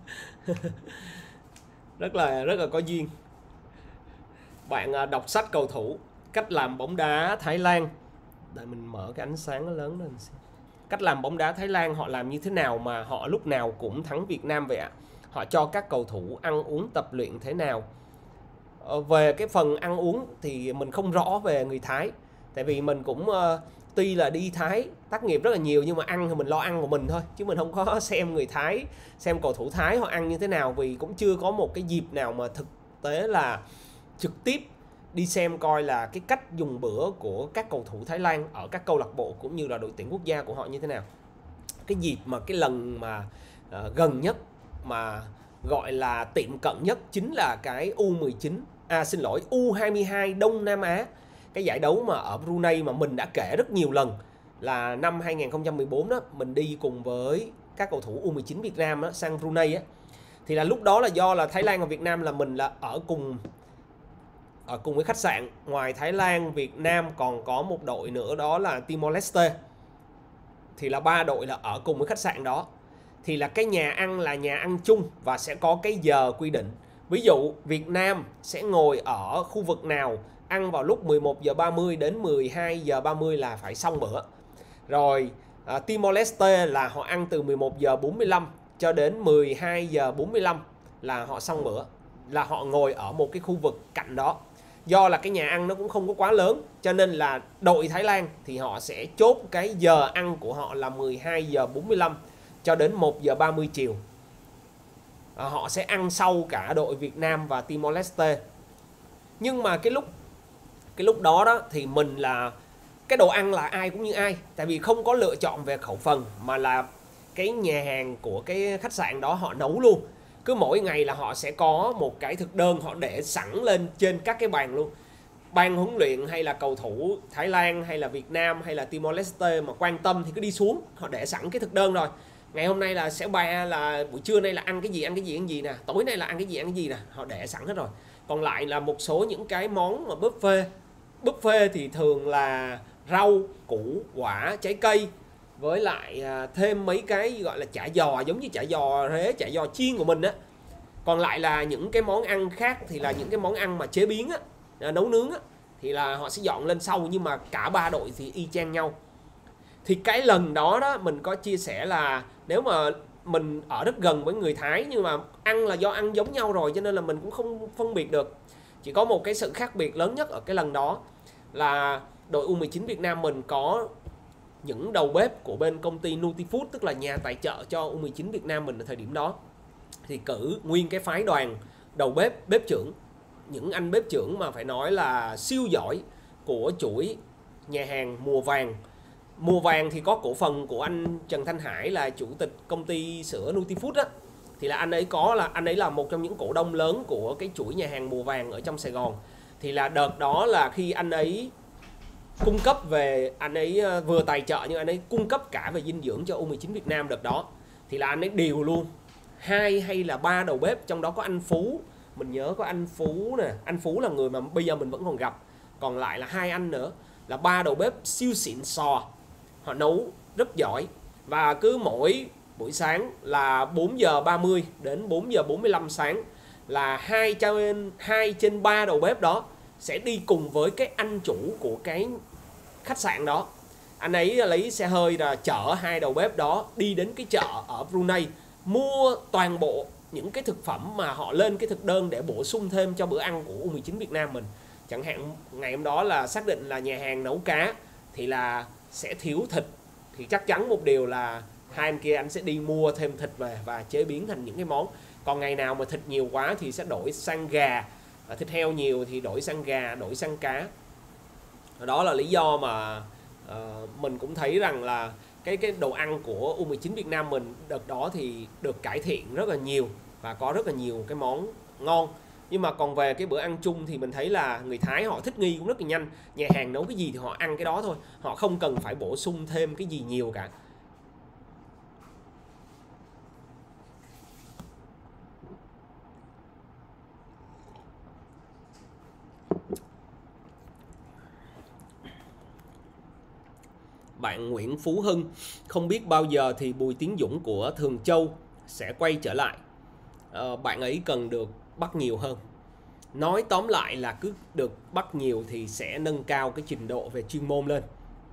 [SPEAKER 3] rất là rất là có duyên. Bạn uh, đọc sách cầu thủ, cách làm bóng đá Thái Lan. Để mình mở cái ánh sáng nó lớn lên. Cách làm bóng đá Thái Lan họ làm như thế nào mà họ lúc nào cũng thắng Việt Nam vậy ạ? Họ cho các cầu thủ ăn uống tập luyện thế nào? Về cái phần ăn uống thì mình không rõ về người Thái. Tại vì mình cũng uh, tuy là đi Thái tác nghiệp rất là nhiều, nhưng mà ăn thì mình lo ăn của mình thôi, chứ mình không có xem người Thái, xem cầu thủ Thái họ ăn như thế nào. Vì cũng chưa có một cái dịp nào mà thực tế là trực tiếp đi xem coi là cái cách dùng bữa của các cầu thủ Thái Lan ở các câu lạc bộ cũng như là đội tuyển quốc gia của họ như thế nào. Cái dịp mà cái lần mà uh, gần nhất mà gọi là tiệm cận nhất chính là cái U mười chín, à xin lỗi U hai mươi hai Đông Nam Á. Cái giải đấu mà ở Brunei mà mình đã kể rất nhiều lần là năm hai nghìn không trăm mười bốn đó, mình đi cùng với các cầu thủ U mười chín Việt Nam đó, sang Brunei á. Thì là lúc đó là do là Thái Lan và Việt Nam là mình là ở cùng ở cùng với khách sạn. Ngoài Thái Lan, Việt Nam còn có một đội nữa đó là Timor Leste. Thì là ba đội là ở cùng với khách sạn đó. Thì là cái nhà ăn là nhà ăn chung và sẽ có cái giờ quy định. Ví dụ Việt Nam sẽ ngồi ở khu vực nào, ăn vào lúc mười một giờ ba mươi đến mười hai giờ ba mươi là phải xong bữa. Rồi à, Timor Leste là họ ăn từ mười một giờ bốn mươi lăm cho đến mười hai giờ bốn mươi lăm là họ xong bữa. Là họ ngồi ở một cái khu vực cạnh đó. Do là cái nhà ăn nó cũng không có quá lớn, cho nên là đội Thái Lan thì họ sẽ chốt cái giờ ăn của họ là mười hai giờ bốn mươi lăm cho đến một giờ ba mươi chiều. À, họ sẽ ăn sau cả đội Việt Nam và Timor Leste. Nhưng mà cái lúc cái lúc đó đó thì mình là cái đồ ăn là ai cũng như ai, tại vì không có lựa chọn về khẩu phần mà là cái nhà hàng của cái khách sạn đó họ nấu luôn. Cứ mỗi ngày là họ sẽ có một cái thực đơn họ để sẵn lên trên các cái bàn luôn. Ban huấn luyện hay là cầu thủ Thái Lan hay là Việt Nam hay là Timor Leste mà quan tâm thì cứ đi xuống, họ để sẵn cái thực đơn rồi. Ngày hôm nay là sẽ ba là buổi trưa nay là ăn cái gì ăn cái gì ăn gì nè, tối nay là ăn cái gì ăn cái gì nè, họ để sẵn hết rồi. Còn lại là một số những cái món mà buffet. Buffet thì thường là rau, củ, quả, trái cây với lại thêm mấy cái gọi là chả giò, giống như chả giò rế, chả giò chiên của mình á. Còn lại là những cái món ăn khác thì là những cái món ăn mà chế biến á, nấu nướng á, thì là họ sẽ dọn lên sau, nhưng mà cả ba đội thì y chang nhau. Thì cái lần đó đó mình có chia sẻ là nếu mà mình ở rất gần với người Thái nhưng mà ăn là do ăn giống nhau rồi cho nên là mình cũng không phân biệt được. Chỉ có một cái sự khác biệt lớn nhất ở cái lần đó là đội U mười chín Việt Nam mình có những đầu bếp của bên công ty Nutifood, tức là nhà tài trợ cho U mười chín Việt Nam mình ở thời điểm đó, thì cử nguyên cái phái đoàn đầu bếp, bếp trưởng, những anh bếp trưởng mà phải nói là siêu giỏi của chuỗi nhà hàng Mùa Vàng. Mùa Vàng thì có cổ phần của anh Trần Thanh Hải là chủ tịch công ty sữa Nutifood á, thì là anh ấy có là anh ấy là một trong những cổ đông lớn của cái chuỗi nhà hàng Mùa Vàng ở trong Sài Gòn. Thì là đợt đó là khi anh ấy cung cấp về, anh ấy vừa tài trợ nhưng anh ấy cung cấp cả về dinh dưỡng cho U mười chín Việt Nam đợt đó, thì là anh ấy điều luôn hai hay là ba đầu bếp, trong đó có anh Phú, mình nhớ có anh Phú nè, anh Phú là người mà bây giờ mình vẫn còn gặp, còn lại là hai anh nữa, là ba đầu bếp siêu xịn sò, họ nấu rất giỏi. Và cứ mỗi buổi sáng là bốn giờ ba mươi đến bốn giờ bốn mươi lăm sáng là hai trên hai trên ba đầu bếp đó sẽ đi cùng với cái anh chủ của cái khách sạn đó. Anh ấy lấy xe hơi là chở hai đầu bếp đó đi đến cái chợ ở Brunei, mua toàn bộ những cái thực phẩm mà họ lên cái thực đơn để bổ sung thêm cho bữa ăn của U mười chín Việt Nam mình. Chẳng hạn ngày hôm đó là xác định là nhà hàng nấu cá thì là sẽ thiếu thịt, thì chắc chắn một điều là hai anh kia anh sẽ đi mua thêm thịt về và chế biến thành những cái món. Còn ngày nào mà thịt nhiều quá thì sẽ đổi sang gà, thịt heo nhiều thì đổi sang gà, đổi sang cá. Đó là lý do mà uh, mình cũng thấy rằng là cái cái đồ ăn của U mười chín Việt Nam mình đợt đó thì được cải thiện rất là nhiều và có rất là nhiều cái món ngon. Nhưng mà còn về cái bữa ăn chung thì mình thấy là người Thái họ thích nghi cũng rất là nhanh. Nhà hàng nấu cái gì thì họ ăn cái đó thôi, họ không cần phải bổ sung thêm cái gì nhiều cả. Bạn Nguyễn Phú Hưng: không biết bao giờ thì Bùi Tiến Dũng của Thường Châu sẽ quay trở lại. à, Bạn ấy cần được bắt nhiều hơn. Nói tóm lại là cứ được bắt nhiều thì sẽ nâng cao cái trình độ về chuyên môn lên.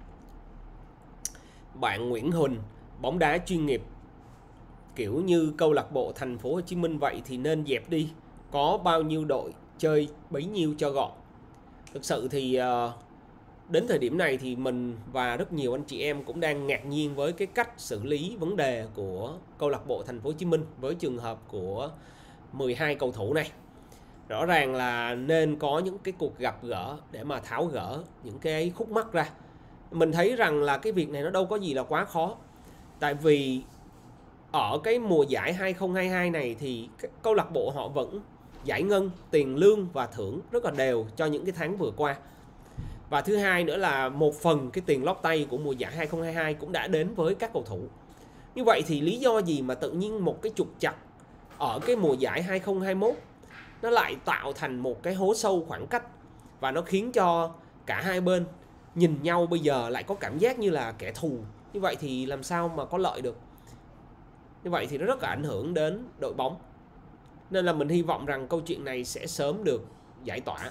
[SPEAKER 3] Bạn Nguyễn Huỳnh: bóng đá chuyên nghiệp kiểu như câu lạc bộ Thành phố Hồ Chí Minh vậy thì nên dẹp đi, có bao nhiêu đội chơi bấy nhiêu cho gọn. Thực sự thì uh, đến thời điểm này thì mình và rất nhiều anh chị em cũng đang ngạc nhiên với cái cách xử lý vấn đề của câu lạc bộ Thành phố Hồ Chí Minh với trường hợp của mười hai cầu thủ này. Rõ ràng là nên có những cái cuộc gặp gỡ để mà tháo gỡ những cái khúc mắc ra. Mình thấy rằng là cái việc này nó đâu có gì là quá khó. Tại vì ở cái mùa giải hai không hai hai này thì câu lạc bộ họ vẫn giải ngân tiền lương và thưởng rất là đều cho những cái tháng vừa qua. Và thứ hai nữa là một phần cái tiền lót tay của mùa giải hai không hai hai cũng đã đến với các cầu thủ. Như vậy thì lý do gì mà tự nhiên một cái trục trặc ở cái mùa giải hai không hai mốt nó lại tạo thành một cái hố sâu khoảng cách, và nó khiến cho cả hai bên nhìn nhau bây giờ lại có cảm giác như là kẻ thù. Như vậy thì làm sao mà có lợi được. Như vậy thì nó rất là ảnh hưởng đến đội bóng. Nên là mình hy vọng rằng câu chuyện này sẽ sớm được giải tỏa.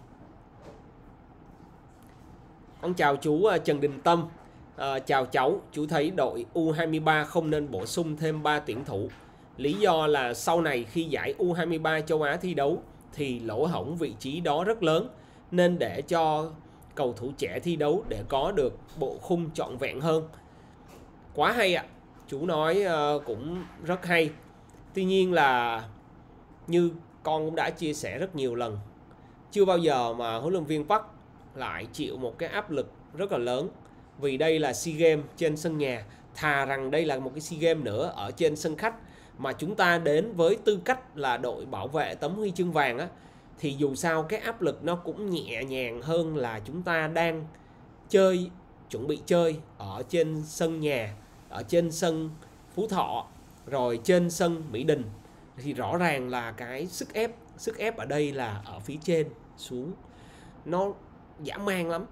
[SPEAKER 3] Con chào chú Trần Đình Tâm. à, Chào cháu, chú thấy đội U hai mươi ba không nên bổ sung thêm ba tuyển thủ. Lý do là sau này khi giải U hai mươi ba châu Á thi đấu thì lỗ hổng vị trí đó rất lớn, nên để cho cầu thủ trẻ thi đấu để có được bộ khung trọn vẹn hơn. Quá hay ạ. Chú nói uh, cũng rất hay. Tuy nhiên là như con cũng đã chia sẻ rất nhiều lần, chưa bao giờ mà huấn luyện viên Park lại chịu một cái áp lực rất là lớn, vì đây là SEA Games trên sân nhà. Thà rằng đây là một cái SEA Games nữa ở trên sân khách mà chúng ta đến với tư cách là đội bảo vệ tấm huy chương vàng á, thì dù sao cái áp lực nó cũng nhẹ nhàng hơn là chúng ta đang chơi, chuẩn bị chơi ở trên sân nhà, ở trên sân Phú Thọ, rồi trên sân Mỹ Đình. Thì rõ ràng là cái sức ép, sức ép ở đây là ở phía trên xuống, nó dã man lắm.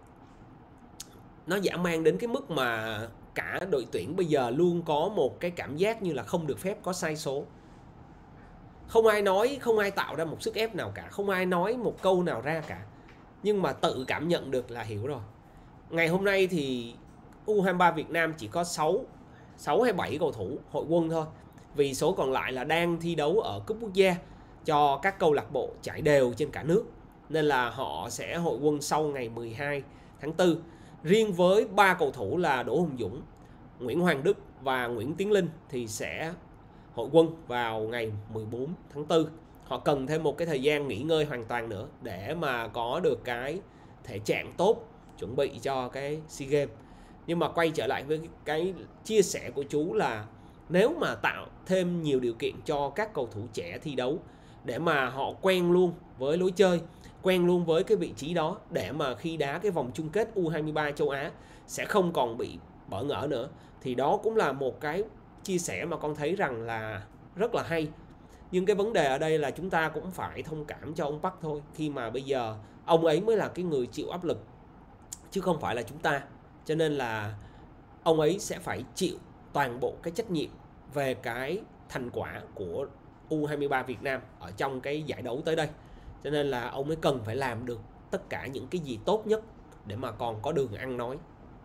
[SPEAKER 3] Nó dã man đến cái mức mà cả đội tuyển bây giờ luôn có một cái cảm giác như là không được phép có sai số. Không ai nói, không ai tạo ra một sức ép nào cả, không ai nói một câu nào ra cả, nhưng mà tự cảm nhận được là hiểu rồi. Ngày hôm nay thì U hai mươi ba Việt Nam chỉ có sáu, sáu hay bảy cầu thủ hội quân thôi, vì số còn lại là đang thi đấu ở cúp quốc gia cho các câu lạc bộ trải đều trên cả nước, nên là họ sẽ hội quân sau ngày mười hai tháng tư. Riêng với ba cầu thủ là Đỗ Hùng Dũng, Nguyễn Hoàng Đức và Nguyễn Tiến Linh thì sẽ hội quân vào ngày mười bốn tháng tư. Họ cần thêm một cái thời gian nghỉ ngơi hoàn toàn nữa để mà có được cái thể trạng tốt chuẩn bị cho cái SEA Games. Nhưng mà quay trở lại với cái chia sẻ của chú là nếu mà tạo thêm nhiều điều kiện cho các cầu thủ trẻ thi đấu để mà họ quen luôn với lối chơi, quen luôn với cái vị trí đó, để mà khi đá cái vòng chung kết U hai mươi ba châu Á sẽ không còn bị bỡ ngỡ nữa, thì đó cũng là một cái chia sẻ mà con thấy rằng là rất là hay. Nhưng cái vấn đề ở đây là chúng ta cũng phải thông cảm cho ông Park thôi, khi mà bây giờ ông ấy mới là cái người chịu áp lực chứ không phải là chúng ta. Cho nên là ông ấy sẽ phải chịu toàn bộ cái trách nhiệm về cái thành quả của U hai mươi ba Việt Nam ở trong cái giải đấu tới đây. Cho nên là ông ấy cần phải làm được tất cả những cái gì tốt nhất để mà còn có đường ăn nói.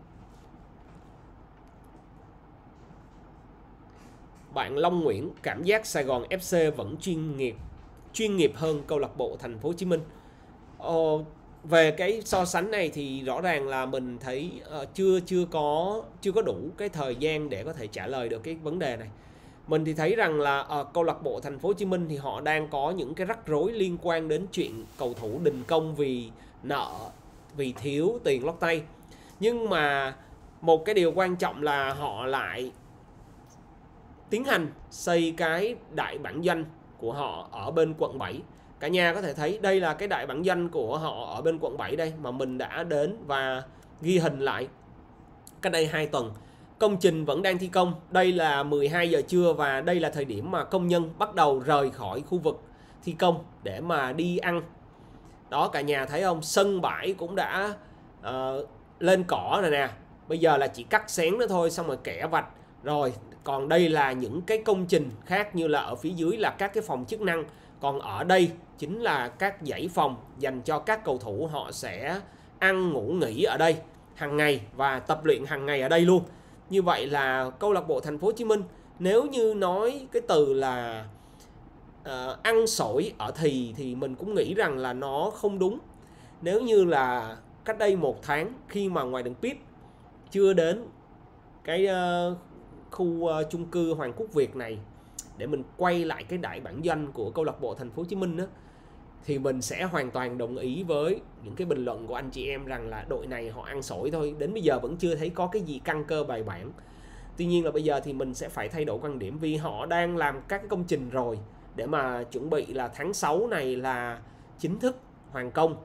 [SPEAKER 3] Bạn Long Nguyễn, cảm giác Sài Gòn ép xê vẫn chuyên nghiệp chuyên nghiệp hơn câu lạc bộ Thành phố Hồ Chí Minh. Ờ, về cái so sánh này thì rõ ràng là mình thấy uh, chưa chưa có chưa có đủ cái thời gian để có thể trả lời được cái vấn đề này. Mình thì thấy rằng là ở uh, câu lạc bộ Thành phố Hồ Chí Minh thì họ đang có những cái rắc rối liên quan đến chuyện cầu thủ đình công vì nợ, vì thiếu tiền lót tay. Nhưng mà một cái điều quan trọng là họ lại tiến hành xây cái đại bản doanh của họ ở bên quận bảy. Cả nhà có thể thấy đây là cái đại bản doanh của họ ở bên quận bảy đây, mà mình đã đến và ghi hình lại cách đây hai tuần. Công trình vẫn đang thi công. Đây là mười hai giờ trưa và đây là thời điểm mà công nhân bắt đầu rời khỏi khu vực thi công để mà đi ăn. Đó, cả nhà thấy không? Sân bãi cũng đã uh, lên cỏ rồi nè. Bây giờ là chỉ cắt xén nữa thôi, xong rồi kẻ vạch. Rồi, còn đây là những cái công trình khác, như là ở phía dưới là các cái phòng chức năng. Còn ở đây chính là các dãy phòng dành cho các cầu thủ, họ sẽ ăn ngủ nghỉ ở đây hàng ngày và tập luyện hàng ngày ở đây luôn. Như vậy là câu lạc bộ Thành phố Hồ Chí Minh, nếu như nói cái từ là uh, ăn sổi ở thì thì mình cũng nghĩ rằng là nó không đúng. Nếu như là cách đây một tháng khi mà ngoài đường pit chưa đến cái uh, khu uh, chung cư Hoàng Quốc Việt này để mình quay lại cái đại bản doanh của câu lạc bộ Thành phố Hồ Chí Minh đó, thì mình sẽ hoàn toàn đồng ý với những cái bình luận của anh chị em rằng là đội này họ ăn sổi thôi. Đến bây giờ vẫn chưa thấy có cái gì căn cơ bài bản. Tuy nhiên là bây giờ thì mình sẽ phải thay đổi quan điểm, vì họ đang làm các cái công trình rồi để mà chuẩn bị là tháng sáu này là chính thức hoàn công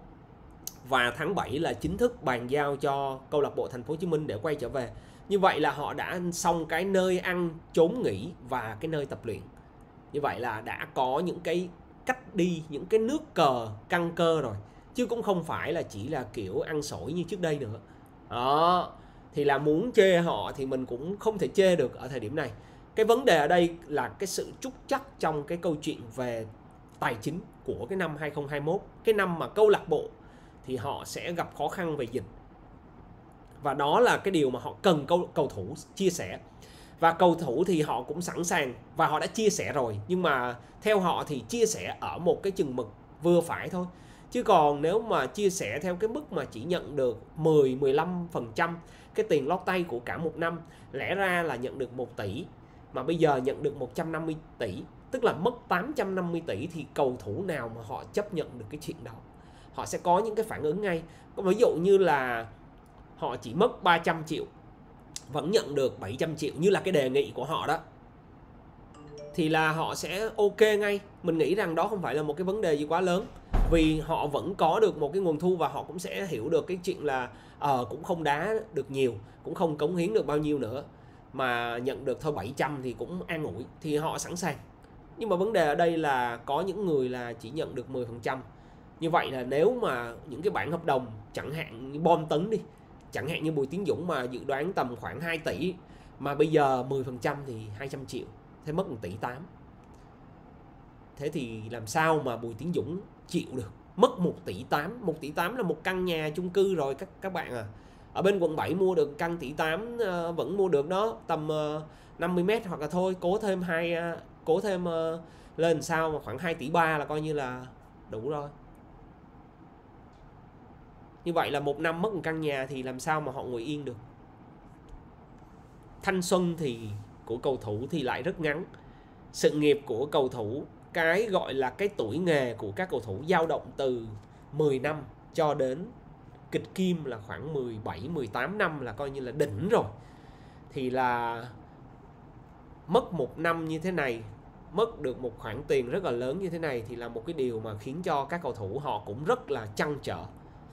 [SPEAKER 3] và tháng bảy là chính thức bàn giao cho câu lạc bộ Thành phố Hồ Chí Minh để quay trở về. Như vậy là họ đã xong cái nơi ăn, chốn nghỉ và cái nơi tập luyện. Như vậy là đã có những cái cách đi, những cái nước cờ căn cơ rồi, chứ cũng không phải là chỉ là kiểu ăn sổi như trước đây nữa. Đó, thì là muốn chê họ thì mình cũng không thể chê được ở thời điểm này. Cái vấn đề ở đây là cái sự trúc trắc trong cái câu chuyện về tài chính của cái năm hai không hai mốt, cái năm mà câu lạc bộ thì họ sẽ gặp khó khăn về dịch. Và đó là cái điều mà họ cần cầu, cầu thủ chia sẻ. Và cầu thủ thì họ cũng sẵn sàng và họ đã chia sẻ rồi. Nhưng mà theo họ thì chia sẻ ở một cái chừng mực vừa phải thôi. Chứ còn nếu mà chia sẻ theo cái mức mà chỉ nhận được mười đến mười lăm phần trăm cái tiền lót tay của cả một năm, lẽ ra là nhận được một tỷ mà bây giờ nhận được một trăm năm mươi tỷ, Tức là mất tám trăm năm mươi tỷ thì cầu thủ nào mà họ chấp nhận được cái chuyện đó. Họ sẽ có những cái phản ứng ngay. Ví dụ như là họ chỉ mất ba trăm triệu vẫn nhận được bảy trăm triệu như là cái đề nghị của họ đó, thì là họ sẽ ok ngay. Mình nghĩ rằng đó không phải là một cái vấn đề gì quá lớn, vì họ vẫn có được một cái nguồn thu và họ cũng sẽ hiểu được cái chuyện là ờ uh, cũng không đá được nhiều, cũng không cống hiến được bao nhiêu nữa, mà nhận được thôi bảy trăm thì cũng an ủi, thì họ sẵn sàng. Nhưng mà vấn đề ở đây là có những người là chỉ nhận được mười phần trăm. Như vậy là nếu mà những cái bản hợp đồng chẳng hạn như bom tấn đi, chẳng hạn như Bùi Tiến Dũng mà dự đoán tầm khoảng hai tỷ, mà bây giờ mười phần trăm thì hai trăm triệu, thế mất một tỷ tám. Thế thì làm sao mà Bùi Tiến Dũng chịu được? Mất một tỷ tám, một tỷ tám là một căn nhà chung cư rồi các các bạn à. Ở bên quận bảy mua được căn tỷ tám uh, vẫn mua được đó, tầm uh, năm mươi mét, hoặc là thôi cố thêm hai uh, cố thêm uh, lên sao mà khoảng hai tỷ ba là coi như là đủ rồi. Như vậy là một năm mất một căn nhà thì làm sao mà họ ngồi yên được. Thanh xuân thì của cầu thủ thì lại rất ngắn. Sự nghiệp của cầu thủ, cái gọi là cái tuổi nghề của các cầu thủ dao động từ mười năm cho đến kịch kim là khoảng mười bảy mười tám năm là coi như là đỉnh rồi. Thì là mất một năm như thế này, mất được một khoản tiền rất là lớn như thế này thì là một cái điều mà khiến cho các cầu thủ họ cũng rất là trăn trở.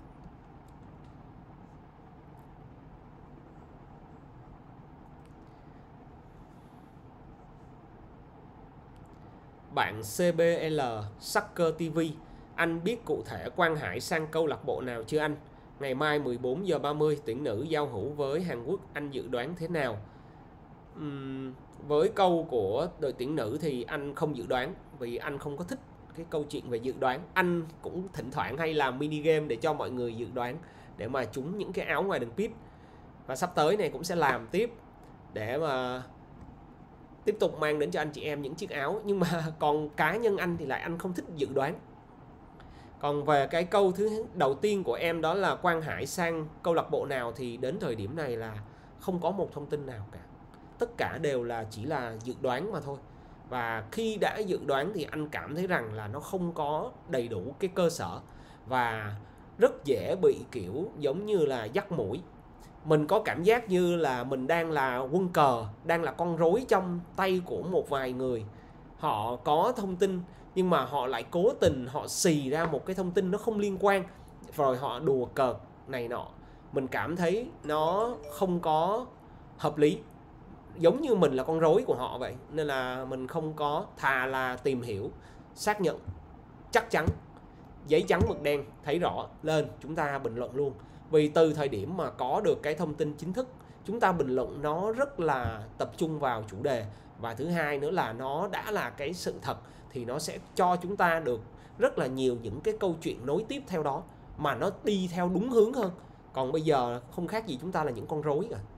[SPEAKER 3] Bạn xê bê lờ Soccer ti vi, anh biết cụ thể Quang Hải sang câu lạc bộ nào chưa anh? Ngày mai mười bốn giờ ba mươi tuyển nữ giao hữu với Hàn Quốc, anh dự đoán thế nào? Uhm, với câu của đội tuyển nữ thì anh không dự đoán, vì anh không có thích cái câu chuyện về dự đoán. Anh cũng thỉnh thoảng hay làm mini game để cho mọi người dự đoán, để mà trúng những cái áo ngoài đường pit. Và sắp tới này cũng sẽ làm tiếp để mà tiếp tục mang đến cho anh chị em những chiếc áo. Nhưng mà còn cá nhân anh thì lại anh không thích dự đoán. Còn về cái câu thứ đầu tiên của em đó là Quang Hải sang câu lạc bộ nào, thì đến thời điểm này là không có một thông tin nào cả. Tất cả đều là chỉ là dự đoán mà thôi. Và khi đã dự đoán thì anh cảm thấy rằng là nó không có đầy đủ cái cơ sở, và rất dễ bị kiểu giống như là dắt mũi. Mình có cảm giác như là mình đang là quân cờ, đang là con rối trong tay của một vài người. Họ có thông tin nhưng mà họ lại cố tình họ xì ra một cái thông tin nó không liên quan, rồi họ đùa cợt này nọ. Mình cảm thấy nó không có hợp lý, giống như mình là con rối của họ vậy. Nên là mình không có, thà là tìm hiểu, xác nhận, chắc chắn, giấy trắng mực đen, thấy rõ lên chúng ta bình luận luôn. Vì từ thời điểm mà có được cái thông tin chính thức, chúng ta bình luận nó rất là tập trung vào chủ đề. Và thứ hai nữa là nó đã là cái sự thật, thì nó sẽ cho chúng ta được rất là nhiều những cái câu chuyện nối tiếp theo đó, mà nó đi theo đúng hướng hơn. Còn bây giờ không khác gì chúng ta là những con rối cả.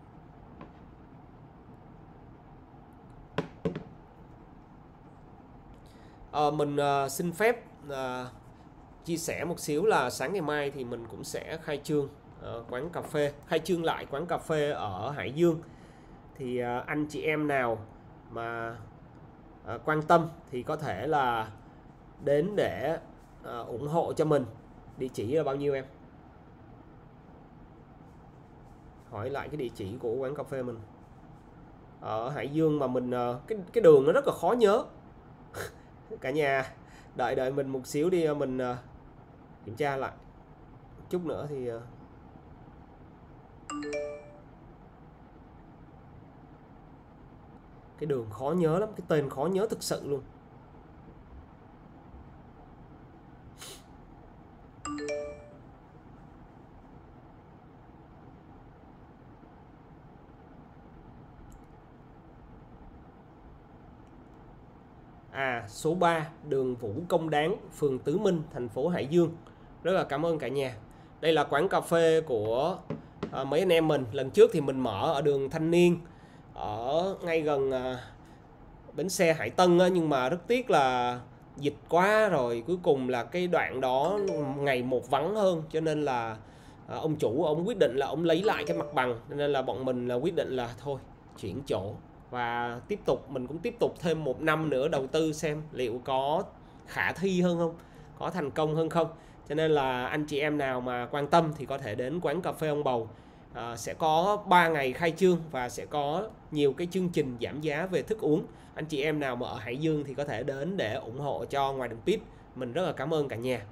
[SPEAKER 3] À, mình uh, xin phép uh, chia sẻ một xíu là sáng ngày mai thì mình cũng sẽ khai trương uh, quán cà phê, khai trương lại quán cà phê ở Hải Dương. Thì uh, anh chị em nào mà uh, quan tâm thì có thể là đến để uh, ủng hộ cho mình. Địa chỉ là bao nhiêu em? Hỏi lại cái địa chỉ của quán cà phê mình ở Hải Dương mà mình uh, cái cái đường nó rất là khó nhớ. Cả nhà đợi đợi mình một xíu đi, mình uh, kiểm tra lại chút nữa thì uh... cái đường khó nhớ lắm, cái tên khó nhớ thực sự luôn. À, số ba đường Vũ Công Đáng, phường Tứ Minh, thành phố Hải Dương. Rất là cảm ơn cả nhà. Đây là quán cà phê của à, mấy anh em mình. Lần trước thì mình mở ở đường Thanh Niên, ở ngay gần à, bến xe Hải Tân á, nhưng mà rất tiếc là dịch quá rồi, cuối cùng là cái đoạn đó ngày một vắng hơn, cho nên là à, ông chủ ông quyết định là ông lấy lại cái mặt bằng, nên là bọn mình là quyết định là thôi chuyển chỗ. và tiếp tục mình cũng tiếp tục thêm một năm nữa đầu tư xem liệu có khả thi hơn không, có thành công hơn không. Cho nên là anh chị em nào mà quan tâm thì có thể đến quán cà phê ông Bầu. À, sẽ có ba ngày khai trương và sẽ có nhiều cái chương trình giảm giá về thức uống. Anh chị em nào mà ở Hải Dương thì có thể đến để ủng hộ cho Ngoài Đường pê i tê. Mình rất là cảm ơn cả nhà.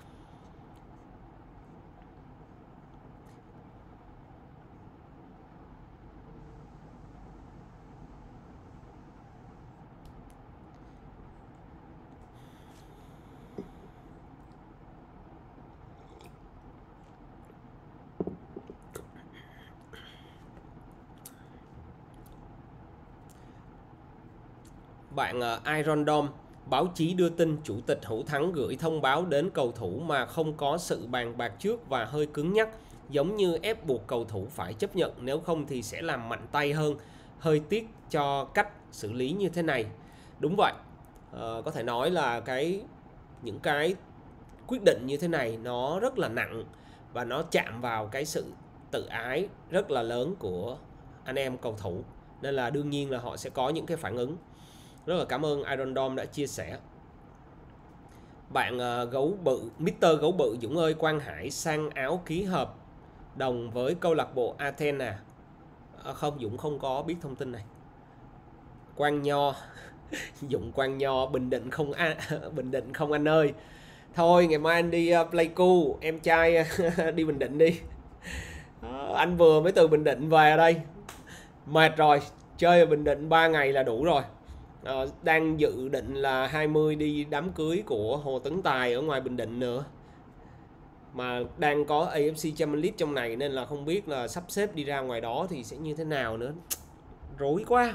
[SPEAKER 3] Bạn uh, Iron Dome, báo chí đưa tin chủ tịch Hữu Thắng gửi thông báo đến cầu thủ mà không có sự bàn bạc trước và hơi cứng nhắc, giống như ép buộc cầu thủ phải chấp nhận, nếu không thì sẽ làm mạnh tay hơn. Hơi tiếc cho cách xử lý như thế này. Đúng vậy, uh, có thể nói là cái những cái quyết định như thế này nó rất là nặng và nó chạm vào cái sự tự ái rất là lớn của anh em cầu thủ, nên là đương nhiên là họ sẽ có những cái phản ứng. Rất là cảm ơn Iron Dome đã chia sẻ. Bạn uh, gấu bự, mít tơ Gấu Bự Dũng ơi, Quang Hải sang áo ký hợp đồng với câu lạc bộ Athena. À, không, Dũng không có biết thông tin này. Quang Nho Dũng Quang Nho, Bình Định không à, Bình Định không anh ơi. Thôi ngày mai anh đi uh, Pleiku, em trai đi Bình Định đi. À, anh vừa mới từ Bình Định về đây, mệt rồi, chơi ở Bình Định ba ngày là đủ rồi. À, đang dự định là hai mươi đi đám cưới của Hồ Tấn Tài ở ngoài Bình Định nữa, mà đang có a ép xê Champions League trong này nên là không biết là sắp xếp đi ra ngoài đó thì sẽ như thế nào nữa, rối quá.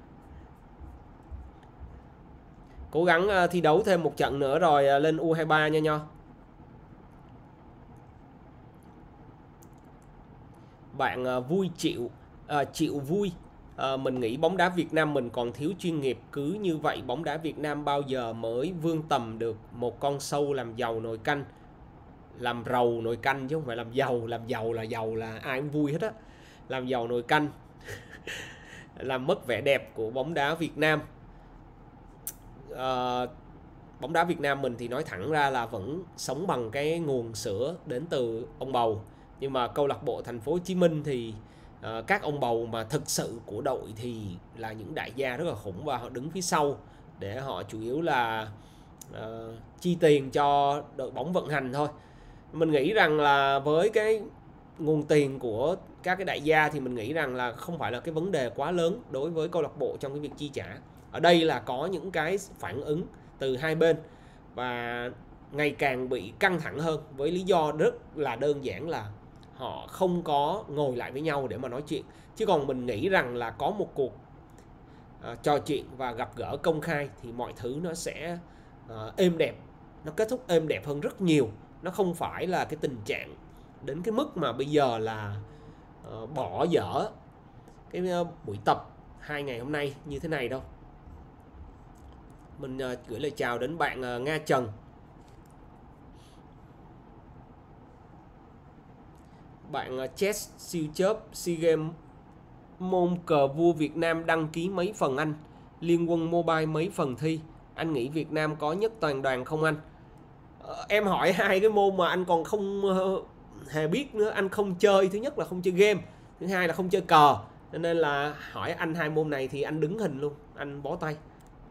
[SPEAKER 3] Cố gắng uh, thi đấu thêm một trận nữa rồi uh, lên U hai ba nha Nho. Bạn uh, vui chịu uh, chịu vui. À, mình nghĩ bóng đá Việt Nam mình còn thiếu chuyên nghiệp, cứ như vậy bóng đá Việt Nam bao giờ mới vươn tầm được một con sâu làm giàu nồi canh, làm rầu nồi canh chứ không phải làm giàu. Làm giàu là giàu là ai cũng vui hết á, làm giàu nồi canh làm mất vẻ đẹp của bóng đá Việt Nam. À, bóng đá Việt Nam mình thì nói thẳng ra là vẫn sống bằng cái nguồn sữa đến từ ông Bầu, nhưng mà câu lạc bộ Thành phố Hồ Chí Minh thì Uh, các ông bầu mà thực sự của đội thì là những đại gia rất là khủng, và họ đứng phía sau để họ chủ yếu là uh, chi tiền cho đội bóng vận hành thôi. Mình nghĩ rằng là với cái nguồn tiền của các cái đại gia thì mình nghĩ rằng là không phải là cái vấn đề quá lớn đối với câu lạc bộ trong cái việc chi trả. Ở đây là có những cái phản ứng từ hai bên và ngày càng bị căng thẳng hơn, với lý do rất là đơn giản là họ không có ngồi lại với nhau để mà nói chuyện. Chứ còn mình nghĩ rằng là có một cuộc uh, trò chuyện và gặp gỡ công khai thì mọi thứ nó sẽ uh, êm đẹp, nó kết thúc êm đẹp hơn rất nhiều. Nó không phải là cái tình trạng đến cái mức mà bây giờ là uh, bỏ dở cái uh, buổi tập hai ngày hôm nay như thế này đâu. Mình uh, gửi lời chào đến bạn uh, Nga Trần. Bạn uh, Chess siêu chớp SEA Games môn cờ vua Việt Nam đăng ký mấy phần anh? Liên quân mobile mấy phần thi? Anh nghĩ Việt Nam có nhất toàn đoàn không anh? Ờ, em hỏi hai cái môn mà anh còn không uh, hề biết nữa. Anh không chơi, thứ nhất là không chơi game, thứ hai là không chơi cờ. Nên là hỏi anh hai môn này thì anh đứng hình luôn, anh bó tay.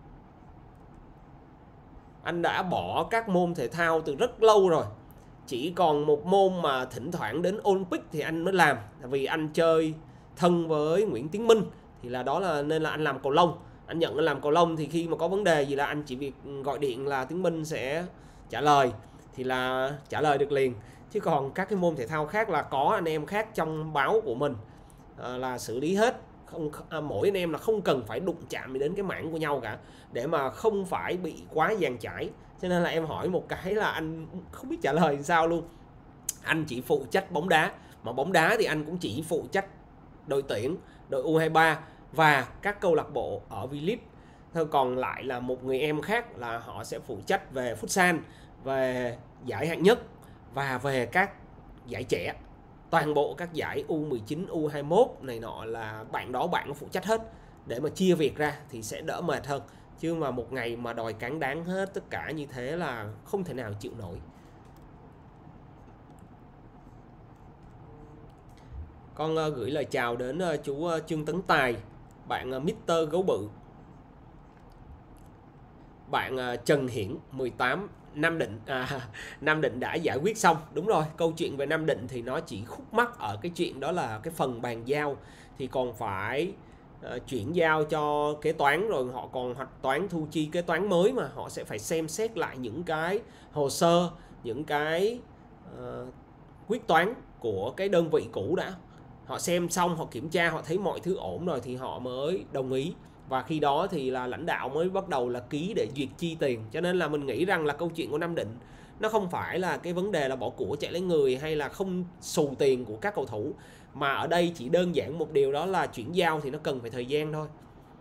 [SPEAKER 3] Anh đã bỏ các môn thể thao từ rất lâu rồi. Chỉ còn một môn mà thỉnh thoảng đến Olympic thì anh mới làm, vì anh chơi thân với Nguyễn Tiến Minh thì là đó là nên là anh làm cầu lông. Anh nhận anh làm cầu lông thì khi mà có vấn đề gì là anh chỉ việc gọi điện là Tiến Minh sẽ trả lời, thì là trả lời được liền. Chứ còn các cái môn thể thao khác là có anh em khác trong báo của mình à, là xử lý hết. Không, à, mỗi anh em là không cần phải đụng chạm đến cái mảng của nhau cả, để mà không phải bị quá dàn trải. Cho nên là em hỏi một cái là anh không biết trả lời làm sao luôn. Anh chỉ phụ trách bóng đá, mà bóng đá thì anh cũng chỉ phụ trách đội tuyển, đội U hai ba và các câu lạc bộ ở V-League. Thôi còn lại là một người em khác là họ sẽ phụ trách về futsal, về giải hạng nhất và về các giải trẻ. Toàn bộ các giải U mười chín, U hai mươi mốt này nọ là bạn đó bạn phụ trách hết. để mà chia việc ra thì sẽ đỡ mệt hơn. Chứ mà một ngày mà đòi cán đáng hết tất cả như thế là không thể nào chịu nổi. Con uh, gửi lời chào đến uh, chú uh, Trương Tấn Tài, bạn uh, mít tơ Gấu Bự, bạn uh, Trần Hiển mười tám, Nam Định. À, Nam Định đã giải quyết xong. Đúng rồi, câu chuyện về Nam Định thì nó chỉ khúc mắc ở cái chuyện đó là cái phần bàn giao thì còn phải uh, chuyển giao cho kế toán, rồi họ còn hoạch toán thu chi kế toán mới mà họ sẽ phải xem xét lại những cái hồ sơ, những cái uh, quyết toán của cái đơn vị cũ đã. Họ xem xong, họ kiểm tra, họ thấy mọi thứ ổn rồi thì họ mới đồng ý. Và khi đó thì là lãnh đạo mới bắt đầu là ký để duyệt chi tiền. Cho nên là mình nghĩ rằng là câu chuyện của Nam Định nó không phải là cái vấn đề là bỏ của chạy lấy người hay là không xù tiền của các cầu thủ, mà ở đây chỉ đơn giản một điều đó là chuyển giao thì nó cần phải thời gian thôi.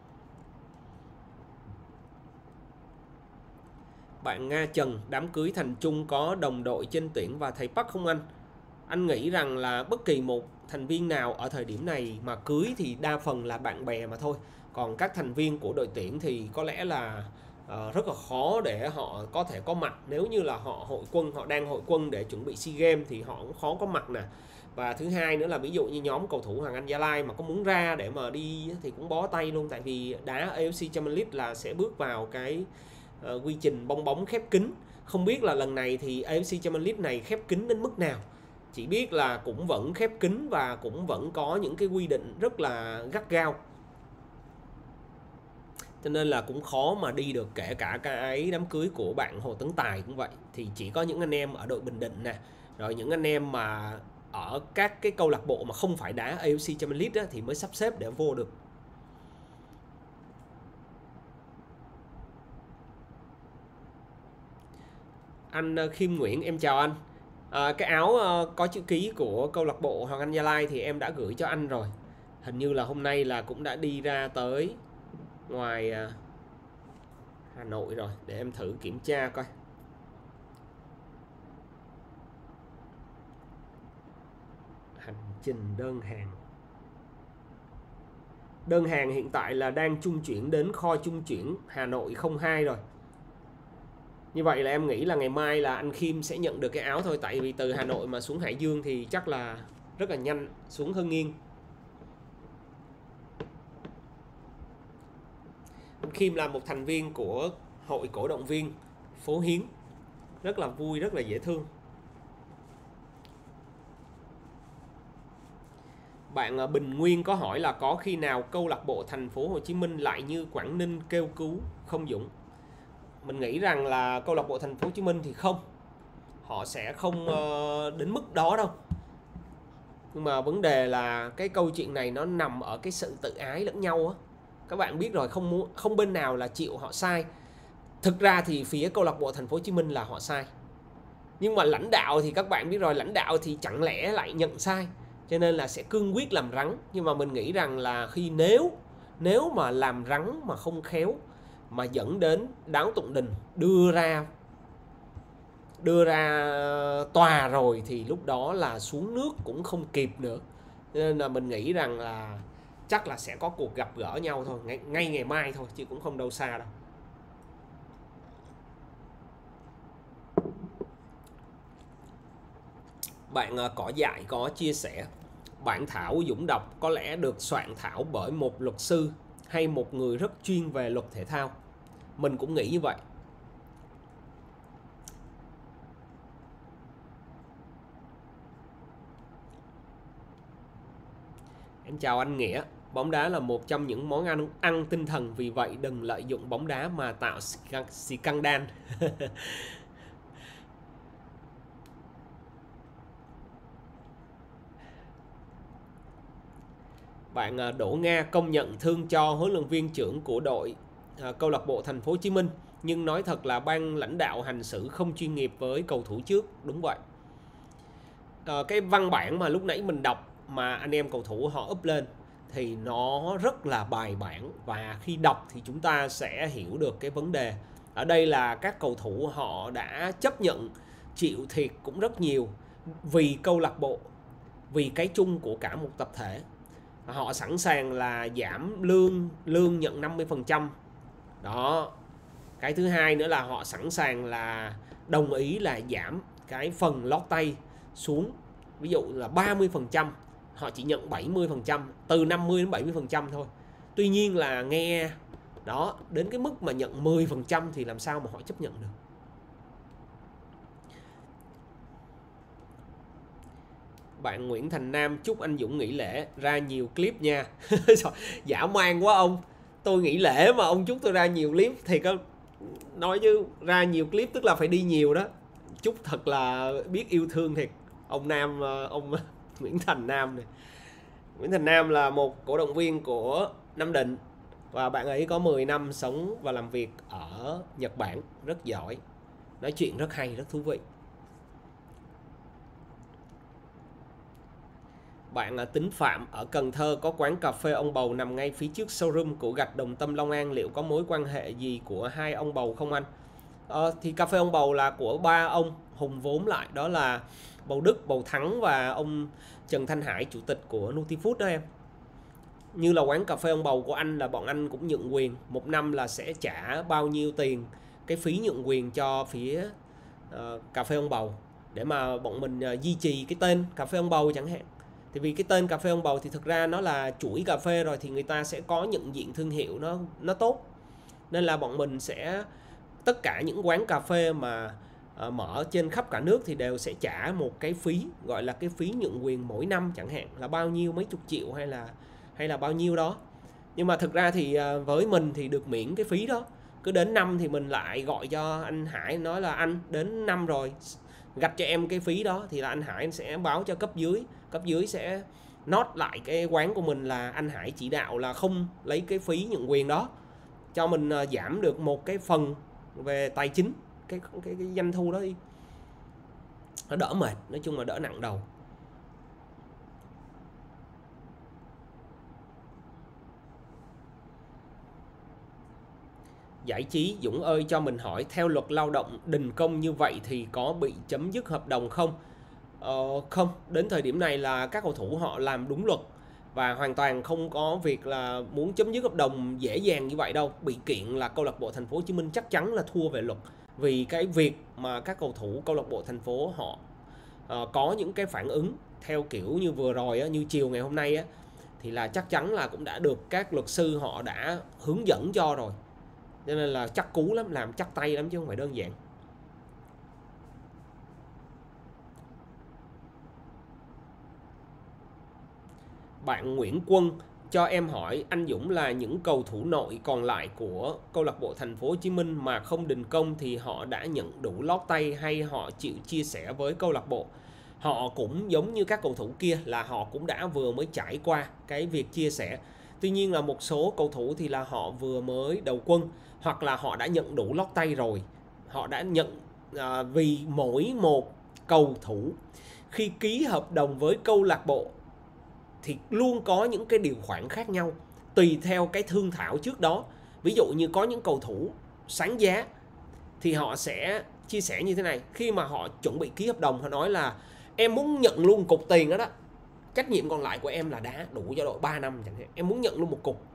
[SPEAKER 3] Bạn Nga Trần, đám cưới thành Trung có đồng đội trên tuyển và thầy Park không anh? Anh nghĩ rằng là bất kỳ một thành viên nào ở thời điểm này mà cưới thì đa phần là bạn bè mà thôi. Còn các thành viên của đội tuyển thì có lẽ là uh, rất là khó để họ có thể có mặt. Nếu như là họ hội quân, họ đang hội quân để chuẩn bị SEA Games thì họ cũng khó có mặt nè. Và thứ hai nữa là ví dụ như nhóm cầu thủ Hoàng Anh Gia Lai mà có muốn ra để mà đi thì cũng bó tay luôn. Tại vì đá a ép xê Champions League là sẽ bước vào cái uh, quy trình bong bóng khép kín. Không biết là lần này thì a ép xê Champions League này khép kín đến mức nào. Chỉ biết là cũng vẫn khép kín và cũng vẫn có những cái quy định rất là gắt gao. Cho nên là cũng khó mà đi được, kể cả cái đám cưới của bạn Hồ Tấn Tài cũng vậy. Thì chỉ có những anh em ở đội Bình Định nè, rồi những anh em mà ở các cái câu lạc bộ mà không phải đá a ép xê Champions League á, thì mới sắp xếp để vô được. Anh Khiêm Nguyễn, em chào anh. À, cái áo uh, có chữ ký của câu lạc bộ Hoàng Anh Gia Lai thì em đã gửi cho anh rồi. Hình như là hôm nay là cũng đã đi ra tới ngoài uh, Hà Nội rồi. Để em thử kiểm tra coi. Hành trình đơn hàng. Đơn hàng hiện tại là đang trung chuyển đến kho trung chuyển Hà Nội không hai rồi. Như vậy là em nghĩ là ngày mai là anh Khiêm sẽ nhận được cái áo thôi. Tại vì từ Hà Nội mà xuống Hải Dương thì chắc là rất là nhanh, xuống Hưng Yên. Anh Khiêm là một thành viên của hội cổ động viên Phố Hiến. Rất là vui, rất là dễ thương. Bạn Bình Nguyên có hỏi là có khi nào câu lạc bộ Thành phố Hồ Chí Minh lại như Quảng Ninh kêu cứu không Dũng? Mình nghĩ rằng là câu lạc bộ Thành phố Hồ Chí Minh thì không, họ sẽ không uh, đến mức đó đâu. Nhưng mà vấn đề là cái câu chuyện này nó nằm ở cái sự tự ái lẫn nhau á. Các bạn biết rồi, không muốn không bên nào là chịu họ sai. Thực ra thì phía câu lạc bộ Thành phố Hồ Chí Minh là họ sai. Nhưng mà lãnh đạo thì các bạn biết rồi, lãnh đạo thì chẳng lẽ lại nhận sai. Cho nên là sẽ cương quyết làm rắn. Nhưng mà mình nghĩ rằng là khi nếu nếu mà làm rắn mà không khéo, mà dẫn đến Đáo Tụng Đình đưa ra đưa ra tòa rồi thì lúc đó là xuống nước cũng không kịp nữa. Nên là mình nghĩ rằng là chắc là sẽ có cuộc gặp gỡ nhau thôi, ngay, ngay ngày mai thôi, chứ cũng không đâu xa đâu. Bạn Cỏ Dại có chia sẻ, bản thảo Dũng đọc có lẽ được soạn thảo bởi một luật sư hay một người rất chuyên về luật thể thao. Mình cũng nghĩ như vậy. Em chào anh Nghĩa. Bóng đá là một trong những món ăn ăn tinh thần, vì vậy đừng lợi dụng bóng đá mà tạo scandal. Bạn Đỗ Nga công nhận thương cho huấn luyện viên trưởng của đội à, câu lạc bộ Thành phố Hồ Chí Minh, nhưng nói thật là ban lãnh đạo hành xử không chuyên nghiệp với cầu thủ trước. Đúng vậy. À, cái văn bản mà lúc nãy mình đọc mà anh em cầu thủ họ up lên thì nó rất là bài bản, và khi đọc thì chúng ta sẽ hiểu được cái vấn đề. Ở đây là các cầu thủ họ đã chấp nhận chịu thiệt cũng rất nhiều vì câu lạc bộ, vì cái chung của cả một tập thể. họ sẵn sàng là giảm lương lương nhận năm mươi phần trăm. Đó. Cái thứ hai nữa là họ sẵn sàng là đồng ý là giảm cái phần lót tay xuống, ví dụ là ba mươi phần trăm, họ chỉ nhận bảy mươi phần trăm, từ năm mươi đến bảy mươi phần trăm thôi. Tuy nhiên là nghe đó, đến cái mức mà nhận mười phần trăm thì làm sao mà họ chấp nhận được. Bạn Nguyễn Thành Nam chúc anh Dũng nghỉ lễ ra nhiều clip nha. Dã man quá ông. Tôi nghỉ lễ mà ông chúc tôi ra nhiều clip thì có nói chứ, ra nhiều clip tức là phải đi nhiều đó. Chúc thật là biết yêu thương thiệt. Ông Nam, ông Nguyễn Thành Nam này. Nguyễn Thành Nam là một cổ động viên của Nam Định và bạn ấy có mười năm sống và làm việc ở Nhật Bản, rất giỏi, nói chuyện rất hay, rất thú vị. Bạn là Tính Phạm ở Cần Thơ có quán cà phê ông Bầu nằm ngay phía trước showroom của gạch Đồng Tâm Long An, liệu có mối quan hệ gì của hai ông Bầu không anh? Ờ, thì cà phê ông Bầu là của ba ông hùng vốn lại, đó là Bầu Đức, Bầu Thắng và ông Trần Thanh Hải, chủ tịch của Nutifood đó em. Như là quán cà phê ông Bầu của anh là bọn anh cũng nhượng quyền, một năm là sẽ trả bao nhiêu tiền cái phí nhượng quyền cho phía uh, cà phê ông Bầu để mà bọn mình uh, duy trì cái tên cà phê ông Bầu chẳng hạn. Thì vì cái tên cà phê ông Bầu thì thực ra nó là chuỗi cà phê rồi thì người ta sẽ có nhận diện thương hiệu nó nó tốt, nên là bọn mình sẽ tất cả những quán cà phê mà uh, mở trên khắp cả nước thì đều sẽ trả một cái phí gọi là cái phí nhượng quyền mỗi năm chẳng hạn, là bao nhiêu, mấy chục triệu hay là hay là bao nhiêu đó. Nhưng mà thực ra thì uh, với mình thì được miễn cái phí đó. Cứ đến năm thì mình lại gọi cho anh Hải nói là anh đến năm rồi gạch cho em cái phí đó, thì là anh Hải sẽ báo cho cấp dưới, cấp dưới sẽ note lại cái quán của mình là anh Hải chỉ đạo là không lấy cái phí nhượng quyền đó, cho mình uh, giảm được một cái phần về tài chính, cái cái, cái doanh thu đó đi, nó đỡ mệt, nói chung là đỡ nặng đầu. Giải trí Dũng ơi, cho mình hỏi theo luật lao động đình công như vậy thì có bị chấm dứt hợp đồng không? Ờ, không, đến thời điểm này là các cầu thủ họ làm đúng luật và hoàn toàn không có việc là muốn chấm dứt hợp đồng dễ dàng như vậy đâu. Bị kiện là câu lạc bộ Thành phố Hồ Chí Minh chắc chắn là thua về luật, vì cái việc mà các cầu thủ câu lạc bộ thành phố họ uh, có những cái phản ứng theo kiểu như vừa rồi á, như chiều ngày hôm nay á, thì là chắc chắn là cũng đã được các luật sư họ đã hướng dẫn cho rồi. Cho nên là chắc cú lắm, làm chắc tay lắm chứ không phải đơn giản. Bạn Nguyễn Quân cho em hỏi anh Dũng là những cầu thủ nội còn lại của câu lạc bộ Thành phố Hồ Chí Minh mà không đình công thì họ đã nhận đủ lót tay hay họ chịu chia sẻ với câu lạc bộ? Họ cũng giống như các cầu thủ kia là họ cũng đã vừa mới trải qua cái việc chia sẻ. Tuy nhiên là một số cầu thủ thì là họ vừa mới đầu quân hoặc là họ đã nhận đủ lót tay rồi. Họ đã nhận à, vì mỗi một cầu thủ khi ký hợp đồng với câu lạc bộ thì luôn có những cái điều khoản khác nhau tùy theo cái thương thảo trước đó. Ví dụ như có những cầu thủ sáng giá thì họ sẽ chia sẻ như thế này. Khi mà họ chuẩn bị ký hợp đồng, họ nói là em muốn nhận luôn cục tiền đó đó, trách nhiệm còn lại của em là đã đủ cho đội ba năm chẳng hạn, em muốn nhận luôn một cục.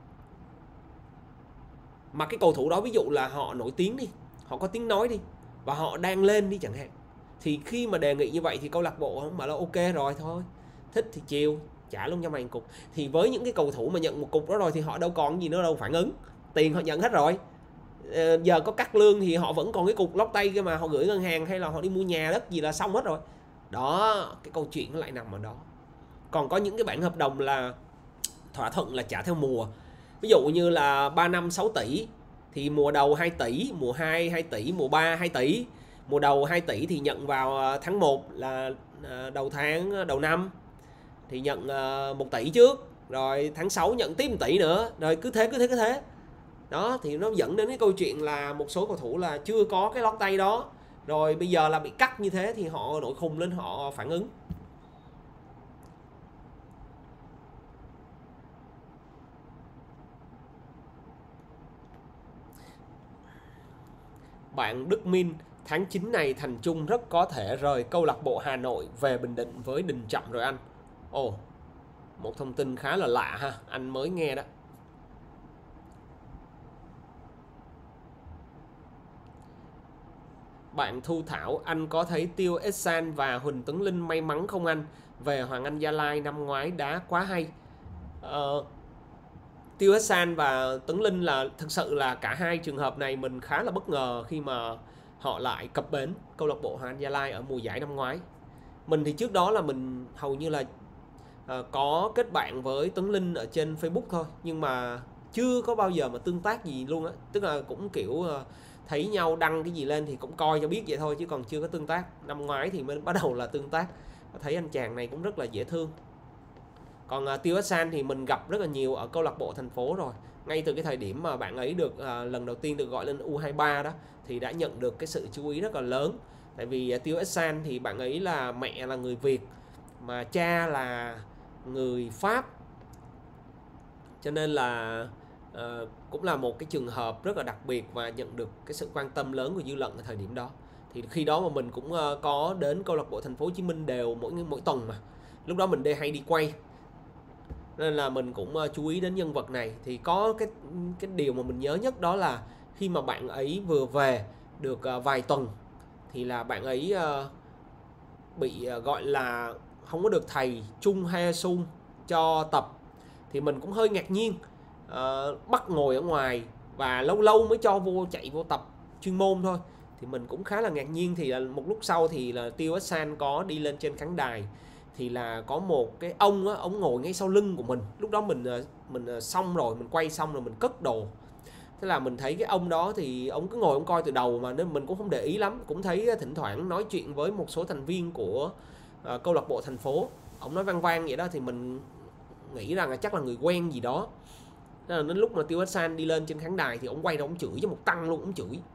[SPEAKER 3] Mà cái cầu thủ đó ví dụ là họ nổi tiếng đi, họ có tiếng nói đi và họ đang lên đi chẳng hạn, thì khi mà đề nghị như vậy thì câu lạc bộ mà là ok rồi thôi, thích thì chiều trả luôn cho mày một cục. Thì với những cái cầu thủ mà nhận một cục đó rồi thì họ đâu còn gì nữa đâu phản ứng, tiền họ nhận hết rồi. Ờ, giờ có cắt lương thì họ vẫn còn cái cục lót tay kia mà, họ gửi ngân hàng hay là họ đi mua nhà đất gì là xong hết rồi. Đó, cái câu chuyện nó lại nằm ở đó. Còn có những cái bản hợp đồng là thỏa thuận là trả theo mùa. Ví dụ như là ba năm sáu tỷ thì mùa đầu hai tỷ, mùa hai hai tỷ, mùa ba hai tỷ. Mùa đầu hai tỷ thì nhận vào tháng một là đầu tháng đầu năm thì nhận một tỷ trước, rồi tháng sáu nhận tiếp một tỷ nữa, rồi cứ thế cứ thế cứ thế. Đó thì nó dẫn đến cái câu chuyện là một số cầu thủ là chưa có cái lót tay đó, rồi bây giờ là bị cắt như thế thì họ nổi khùng lên, họ phản ứng. Bạn Đức Minh, tháng chín này Thành Trung rất có thể rời câu lạc bộ Hà Nội về Bình Định với Đình Trọng rồi anh. Ồ, Một thông tin khá là lạ ha, anh mới nghe đó. Bạn Thu Thảo, anh có thấy Tiêu Exxan và Huỳnh Tấn Linh may mắn không anh? Về Hoàng Anh Gia Lai năm ngoái đá quá hay. Ờ, Tiêu Exxan và Tấn Linh là thực sự là cả hai trường hợp này mình khá là bất ngờ khi mà họ lại cập bến câu lạc bộ Hoàng Anh Gia Lai ở mùa giải năm ngoái. Mình thì trước đó là mình hầu như là uh, có kết bạn với Tấn Linh ở trên Facebook thôi, nhưng mà chưa có bao giờ mà tương tác gì luôn á. Tức là cũng kiểu uh, thấy nhau đăng cái gì lên thì cũng coi cho biết vậy thôi, chứ còn chưa có tương tác. Năm ngoái thì mới bắt đầu là tương tác. Thấy anh chàng này cũng rất là dễ thương. Còn uh, Tiêu Exxan thì mình gặp rất là nhiều ở câu lạc bộ thành phố rồi. Ngay từ cái thời điểm mà bạn ấy được uh, lần đầu tiên được gọi lên U hai mươi ba đó thì đã nhận được cái sự chú ý rất là lớn. Tại vì uh, Tiêu Exxan thì bạn ấy là mẹ là người Việt mà cha là người Pháp, cho nên là uh, cũng là một cái trường hợp rất là đặc biệt và nhận được cái sự quan tâm lớn của dư luận ở thời điểm đó. Thì khi đó mà mình cũng uh, có đến câu lạc bộ Thành phố Hồ Chí Minh đều mỗi mỗi tuần, mà lúc đó mình đi hay đi quay, nên là mình cũng uh, chú ý đến nhân vật này. Thì có cái cái điều mà mình nhớ nhất đó là khi mà bạn ấy vừa về được uh, vài tuần thì là bạn ấy uh, bị uh, gọi là không có được thầy Chung Hae Sung cho tập, thì mình cũng hơi ngạc nhiên. Uh, bắt ngồi ở ngoài và lâu lâu mới cho vô chạy vô tập chuyên môn thôi, thì mình cũng khá là ngạc nhiên. Thì là một lúc sau thì là Tiêu Exxan có đi lên trên khán đài, thì là có một cái ông á, ông ngồi ngay sau lưng của mình. Lúc đó mình mình xong rồi, mình quay xong rồi mình cất đồ. Thế là mình thấy cái ông đó thì ông cứ ngồi ông coi từ đầu mà, nên mình cũng không để ý lắm. Cũng thấy thỉnh thoảng nói chuyện với một số thành viên của uh, câu lạc bộ thành phố. Ông nói vang vang vậy đó, thì mình nghĩ rằng là chắc là người quen gì đó. Nên là đến lúc mà Tiêu Exxan đi lên trên khán đài thì ông quay ra ông chửi cho một tăng luôn. Ông chửi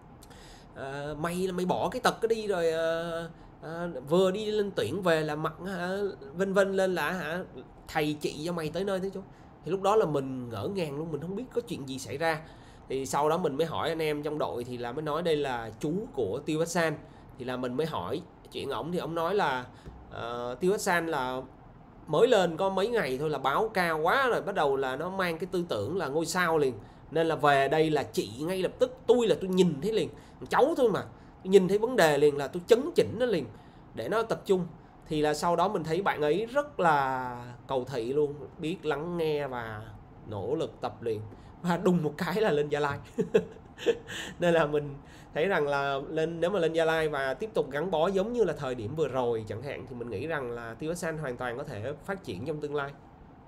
[SPEAKER 3] à, mày là mày bỏ cái tật cái đi rồi, à, à, vừa đi lên tuyển về là mặt à, vinh vinh lên là hả, thầy chị cho mày tới nơi tới chỗ. Thì lúc đó là mình ngỡ ngàng luôn, mình không biết có chuyện gì xảy ra. Thì sau đó mình mới hỏi anh em trong đội, thì là mới nói đây là chú của Tiêu Exxan. Thì là mình mới hỏi chuyện ổng, thì ổng nói là uh, Tiêu Exxan là mới lên có mấy ngày thôi là báo cao quá rồi, bắt đầu là nó mang cái tư tưởng là ngôi sao liền. Nên là về đây là chị ngay lập tức, tôi là tôi nhìn thấy liền, cháu thôi mà, tôi nhìn thấy vấn đề liền là tôi chấn chỉnh nó liền để nó tập trung. Thì là sau đó mình thấy bạn ấy rất là cầu thị luôn, biết lắng nghe và nỗ lực tập liền. Và đùng một cái là lên Gia Lai. Nên là mình thấy rằng là lên nếu mà lên Gia Lai và tiếp tục gắn bó giống như là thời điểm vừa rồi chẳng hạn, thì mình nghĩ rằng là Tiêu Exxan hoàn toàn có thể phát triển trong tương lai.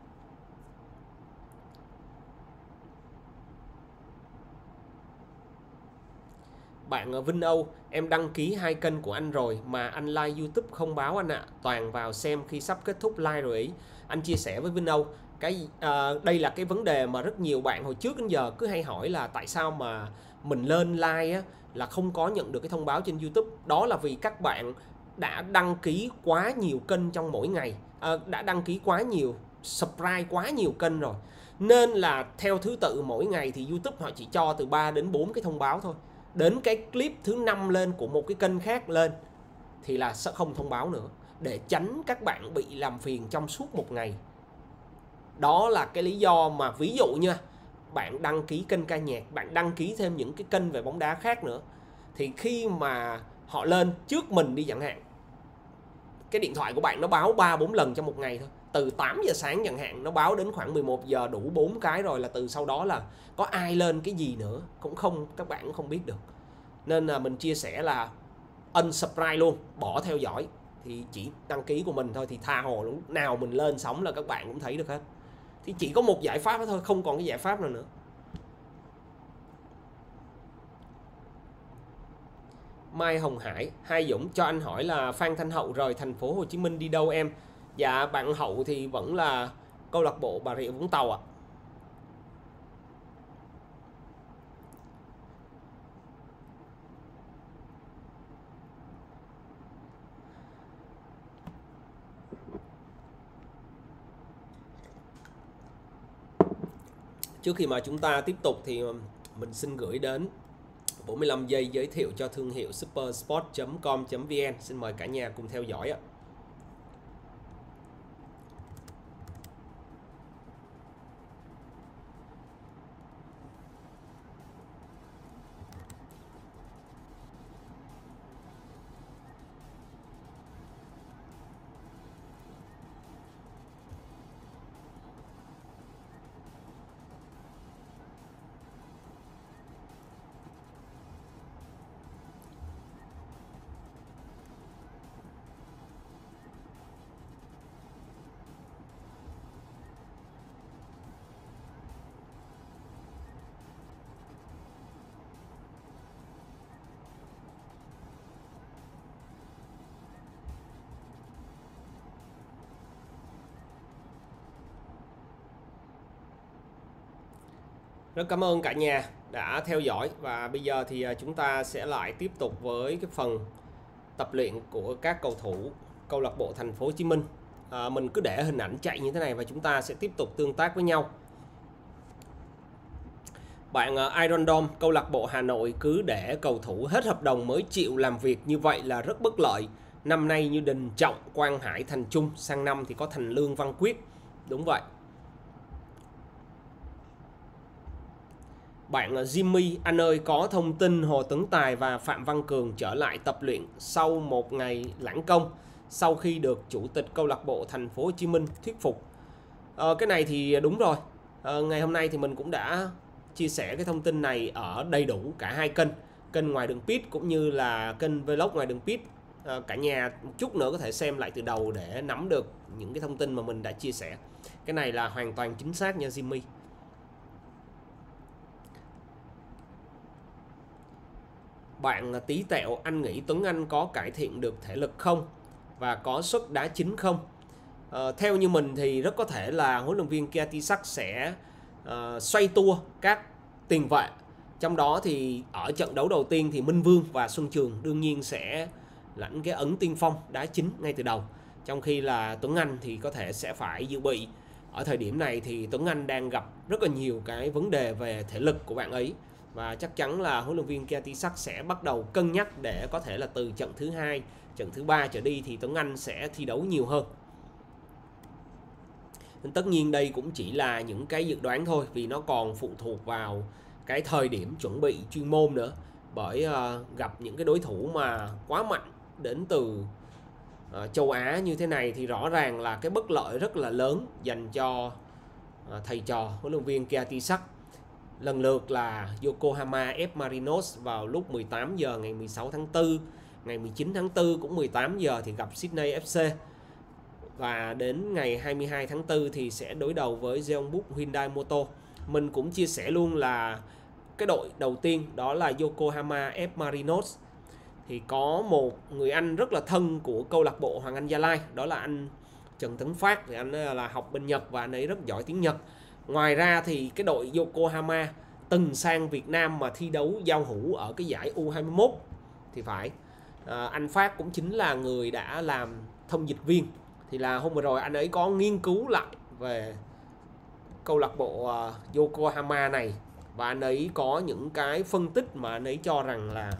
[SPEAKER 3] Bạn Vinh Âu, em đăng ký hai kênh của anh rồi mà anh like YouTube không báo anh ạ, à. Toàn vào xem khi sắp kết thúc like rồi ý. Anh chia sẻ với Vinh Âu, cái uh, đây là cái vấn đề mà rất nhiều bạn hồi trước đến giờ cứ hay hỏi là tại sao mà mình lên like á, là không có nhận được cái thông báo trên YouTube. Đó là vì các bạn đã đăng ký quá nhiều kênh trong mỗi ngày, uh, đã đăng ký quá nhiều, subscribe quá nhiều kênh rồi, nên là theo thứ tự mỗi ngày thì YouTube họ chỉ cho từ ba đến bốn cái thông báo thôi. Đến cái clip thứ năm lên của một cái kênh khác lên thì là sẽ không thông báo nữa, để tránh các bạn bị làm phiền trong suốt một ngày. Đó là cái lý do mà ví dụ nha, bạn đăng ký kênh ca nhạc, bạn đăng ký thêm những cái kênh về bóng đá khác nữa, thì khi mà họ lên trước mình đi chẳng hạn, cái điện thoại của bạn nó báo ba bốn lần trong một ngày thôi. Từ tám giờ sáng chẳng hạn, nó báo đến khoảng mười một giờ đủ bốn cái rồi, là từ sau đó là có ai lên cái gì nữa cũng không, các bạn cũng không biết được. Nên là mình chia sẻ là unsubscribe luôn, bỏ theo dõi, thì chỉ đăng ký của mình thôi, thì tha hồ lúc nào mình lên sóng là các bạn cũng thấy được hết. Thì chỉ có một giải pháp đó thôi, không còn cái giải pháp nào nữa. Mai Hồng Hải, Hai Dũng cho anh hỏi là Phan Thanh Hậu rời Thành phố Hồ Chí Minh đi đâu em? Dạ bạn Hậu thì vẫn là câu lạc bộ Bà Rịa Vũng Tàu ạ. À. Trước khi mà chúng ta tiếp tục thì mình xin gửi đến bốn mươi lăm giây giới thiệu cho thương hiệu supersport chấm com chấm vn. Xin mời cả nhà cùng theo dõi ạ. Rất cảm ơn cả nhà đã theo dõi, và bây giờ thì chúng ta sẽ lại tiếp tục với cái phần tập luyện của các cầu thủ câu lạc bộ Thành phố Hồ Chí Minh. À, mình cứ để hình ảnh chạy như thế này và chúng ta sẽ tiếp tục tương tác với nhau. Bạn Iron Dome, câu lạc bộ Hà Nội cứ để cầu thủ hết hợp đồng mới chịu làm việc như vậy là rất bất lợi. Năm nay như Đình Trọng, Quang Hải, Thành Trung, sang năm thì có Thành Lương, Văn Quyết. Đúng vậy. Bạn Jimmy, anh ơi, có thông tin Hồ Tấn Tài và Phạm Văn Cường trở lại tập luyện sau một ngày lãng công sau khi được chủ tịch câu lạc bộ Thành phố Hồ Chí Minh thuyết phục. À, cái này thì đúng rồi. À, ngày hôm nay thì mình cũng đã chia sẻ cái thông tin này ở đầy đủ cả hai kênh, kênh Ngoài Đường Pit cũng như là kênh Vlog Ngoài Đường Pit. À, cả nhà một chút nữa có thể xem lại từ đầu để nắm được những cái thông tin mà mình đã chia sẻ. Cái này là hoàn toàn chính xác nha Jimmy. Bạn Tí Tẹo, anh nghĩ Tuấn Anh có cải thiện được thể lực không và có suất đá chính không? À, theo như mình thì rất có thể là huấn luyện viên Kiatisak sẽ uh, xoay tua các tiền vệ. Trong đó thì ở trận đấu đầu tiên thì Minh Vương và Xuân Trường đương nhiên sẽ lãnh cái ấn tiên phong đá chính ngay từ đầu. Trong khi là Tuấn Anh thì có thể sẽ phải dự bị. Ở thời điểm này thì Tuấn Anh đang gặp rất là nhiều cái vấn đề về thể lực của bạn ấy. Và chắc chắn là huấn luyện viên Kiatisak sẽ bắt đầu cân nhắc để có thể là từ trận thứ hai, trận thứ ba trở đi thì Tuấn Anh sẽ thi đấu nhiều hơn. Nên tất nhiên đây cũng chỉ là những cái dự đoán thôi, vì nó còn phụ thuộc vào cái thời điểm chuẩn bị chuyên môn nữa. Bởi uh, gặp những cái đối thủ mà quá mạnh đến từ uh, châu Á như thế này thì rõ ràng là cái bất lợi rất là lớn dành cho uh, thầy trò huấn luyện viên Kiatisak. Lần lượt là Yokohama ép Marinos vào lúc mười tám giờ ngày mười sáu tháng tư, ngày mười chín tháng tư cũng mười tám giờ thì gặp Sydney ép xê. Và đến ngày hai mươi hai tháng tư thì sẽ đối đầu với Jeonbuk Hyundai Motor. Mình cũng chia sẻ luôn là cái đội đầu tiên đó là Yokohama ép Marinos. Thì có một người anh rất là thân của câu lạc bộ Hoàng Anh Gia Lai, đó là anh Trần Tấn Phát. Thì anh là học bên Nhật và anh ấy rất giỏi tiếng Nhật. Ngoài ra thì cái đội Yokohama từng sang Việt Nam mà thi đấu giao hữu ở cái giải U hai mươi mốt thì phải. À, anh Phát cũng chính là người đã làm thông dịch viên. Thì là hôm vừa rồi anh ấy có nghiên cứu lại về câu lạc bộ uh, Yokohama này. Và anh ấy có những cái phân tích mà anh ấy cho rằng là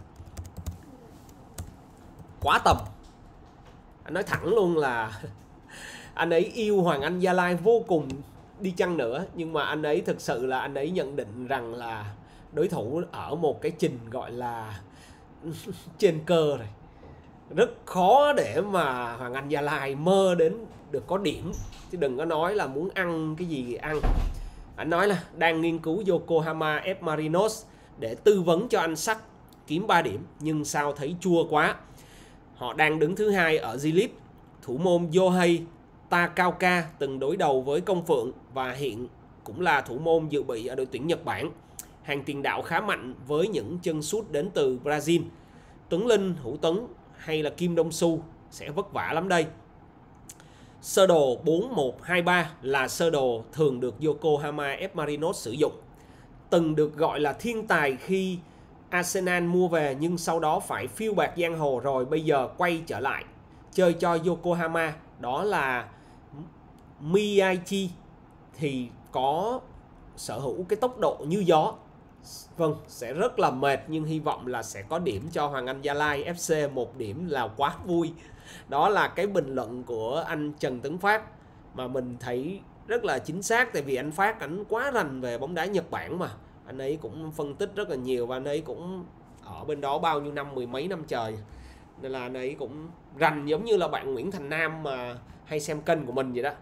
[SPEAKER 3] quá tầm. Anh nói thẳng luôn là anh ấy yêu Hoàng Anh Gia Lai vô cùng đi chăng nữa, nhưng mà anh ấy thực sự là anh ấy nhận định rằng là đối thủ ở một cái trình gọi là trên cơ rồi, rất khó để mà Hoàng Anh Gia Lai mơ đến được có điểm, chứ đừng có nói là muốn ăn cái gì ăn. Anh nói là đang nghiên cứu Yokohama ép Marinos để tư vấn cho anh Sắc kiếm ba điểm, nhưng sao thấy chua quá. Họ đang đứng thứ hai ở J-League. Thủ môn Yohei Takaoka từng đối đầu với Công Phượng và hiện cũng là thủ môn dự bị ở đội tuyển Nhật Bản. Hàng tiền đạo khá mạnh với những chân sút đến từ Brazil. Tuấn Linh, Hữu Tuấn hay là Kim Đông Su sẽ vất vả lắm đây. Sơ đồ bốn một hai ba là sơ đồ thường được Yokohama ép Marinos sử dụng. Từng được gọi là thiên tài khi Arsenal mua về, nhưng sau đó phải phiêu bạt giang hồ rồi bây giờ quay trở lại chơi cho Yokohama. Đó là Miyachi thì có sở hữu cái tốc độ như gió. Vâng, sẽ rất là mệt nhưng hy vọng là sẽ có điểm cho Hoàng Anh Gia Lai ép xê. Một điểm là quá vui. Đó là cái bình luận của anh Trần Tấn Phát mà mình thấy rất là chính xác. Tại vì anh Phát ảnh quá rành về bóng đá Nhật Bản mà. Anh ấy cũng phân tích rất là nhiều và anh ấy cũng ở bên đó bao nhiêu năm, mười mấy năm trời. Nên là anh ấy cũng rành giống như là bạn Nguyễn Thành Nam mà hay xem kênh của mình vậy đó.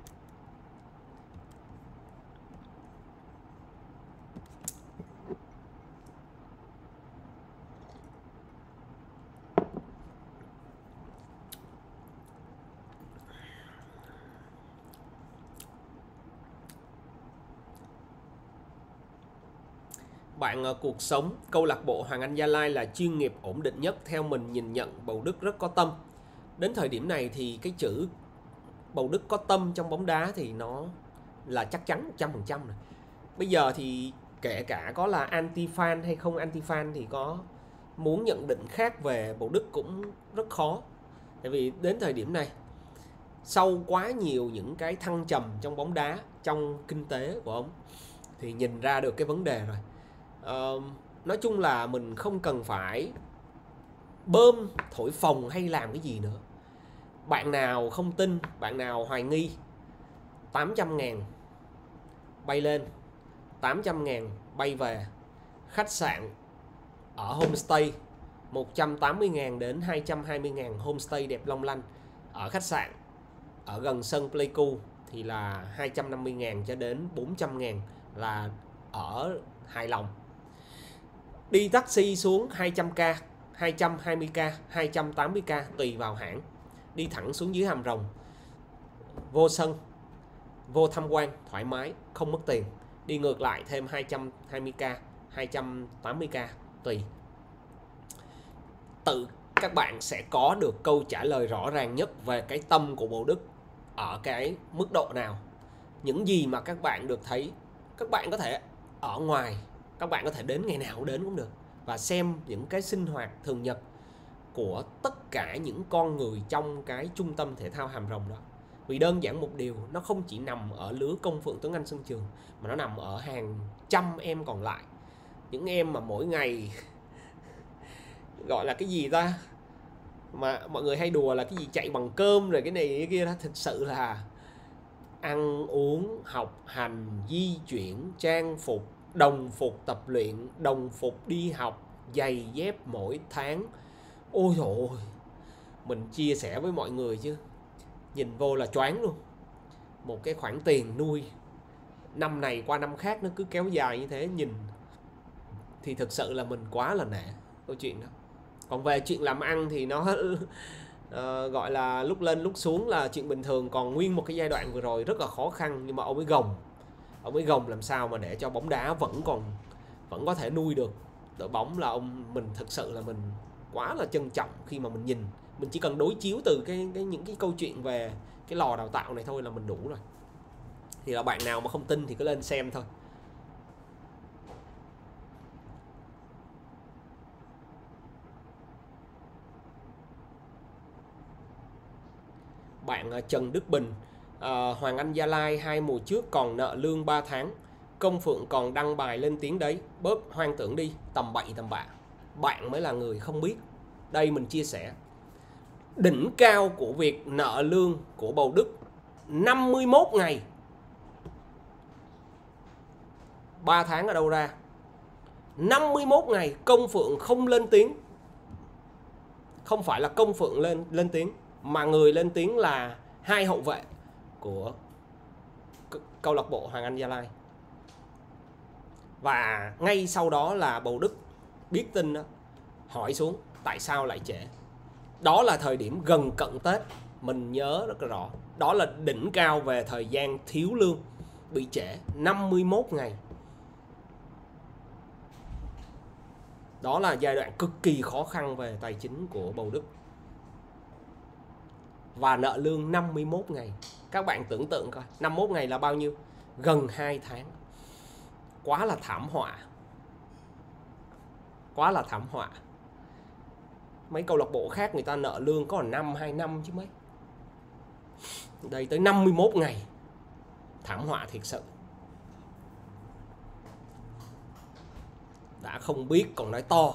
[SPEAKER 3] Bạn cuộc sống, câu lạc bộ Hoàng Anh Gia Lai là chuyên nghiệp ổn định nhất. Theo mình nhìn nhận, Bầu Đức rất có tâm. Đến thời điểm này thì cái chữ Bầu Đức có tâm trong bóng đá thì nó là chắc chắn một trăm phần trăm rồi. Bây giờ thì kể cả có là anti fan hay không anti fan thì có muốn nhận định khác về Bầu Đức cũng rất khó. Tại vì đến thời điểm này, sau quá nhiều những cái thăng trầm trong bóng đá, trong kinh tế của ông, thì nhìn ra được cái vấn đề rồi. Uh, nói chung là mình không cần phải bơm, thổi phồng hay làm cái gì nữa. Bạn nào không tin, bạn nào hoài nghi, tám trăm ngàn bay lên, tám trăm ngàn bay về, khách sạn ở homestay một trăm tám mươi ngàn đến hai trăm hai mươi ngàn, homestay đẹp long lanh. Ở khách sạn ở gần sân Pleiku thì là hai trăm năm mươi ngàn cho đến bốn trăm ngàn là ở hài lòng. Đi taxi xuống hai trăm k, hai trăm hai mươi k, hai trăm tám mươi k tùy vào hãng. Đi thẳng xuống dưới Hàm Rồng, vô sân, vô tham quan thoải mái, không mất tiền. Đi ngược lại thêm hai trăm hai mươi k, hai trăm tám mươi k tùy. Tự các bạn sẽ có được câu trả lời rõ ràng nhất về cái tâm của Bầu Đức ở cái mức độ nào. Những gì mà các bạn được thấy, các bạn có thể ở ngoài, các bạn có thể đến ngày nào cũng đến cũng được, và xem những cái sinh hoạt thường nhật của tất cả những con người trong cái trung tâm thể thao Hàm Rồng đó. Vì đơn giản một điều, nó không chỉ nằm ở lứa Công Phượng Tuấn Anh Sân Trường, mà nó nằm ở hàng trăm em còn lại. Những em mà mỗi ngày gọi là cái gì ta, mà mọi người hay đùa là cái gì chạy bằng cơm rồi cái này cái kia đó. Thực sự là ăn uống, học hành, di chuyển, trang phục, đồng phục tập luyện, đồng phục đi học, giày dép mỗi tháng. Ôi dồi ôi, mình chia sẻ với mọi người chứ nhìn vô là choáng luôn. Một cái khoản tiền nuôi năm này qua năm khác nó cứ kéo dài như thế, nhìn thì thực sự là mình quá là nể câu chuyện đó. Còn về chuyện làm ăn thì nó uh, gọi là lúc lên lúc xuống là chuyện bình thường. Còn nguyên một cái giai đoạn vừa rồi rất là khó khăn, nhưng mà ông ấy gồng, ông ấy gồng làm sao mà để cho bóng đá vẫn còn vẫn có thể nuôi được đội bóng. Là ông mình thực sự là mình quá là trân trọng khi mà mình nhìn. Mình chỉ cần đối chiếu từ cái, cái những cái câu chuyện về cái lò đào tạo này thôi là mình đủ rồi. Thì là bạn nào mà không tin thì cứ lên xem thôi. Bạn Trần Đức Bình, à, Hoàng Anh Gia Lai hai mùa trước còn nợ lương ba tháng, Công Phượng còn đăng bài lên tiếng đấy, bớt hoang tưởng đi, tầm bậy tầm bạ. Bạn mới là người không biết. Đây mình chia sẻ đỉnh cao của việc nợ lương của Bầu Đức năm mươi mốt ngày. ba tháng ở đâu ra? năm mươi mốt ngày Công Phượng không lên tiếng. Không phải là Công Phượng lên lên tiếng, mà người lên tiếng là hai hậu vệ của câu lạc bộ Hoàng Anh Gia Lai. Và ngay sau đó là Bầu Đức biết tin đó, hỏi xuống tại sao lại trễ. Đó là thời điểm gần cận Tết, mình nhớ rất là rõ. Đó là đỉnh cao về thời gian thiếu lương, bị trễ năm mươi mốt ngày. Đó là giai đoạn cực kỳ khó khăn về tài chính của Bầu Đức. Và nợ lương năm mươi mốt ngày. Các bạn tưởng tượng coi, năm mươi mốt ngày là bao nhiêu? Gần hai tháng. Quá là thảm họa. Quá là thảm họa. Mấy câu lạc bộ khác người ta nợ lương có năm, hai năm chứ mấy. Đây tới năm mươi mốt ngày. Thảm họa thiệt sự. Đã không biết còn nói to.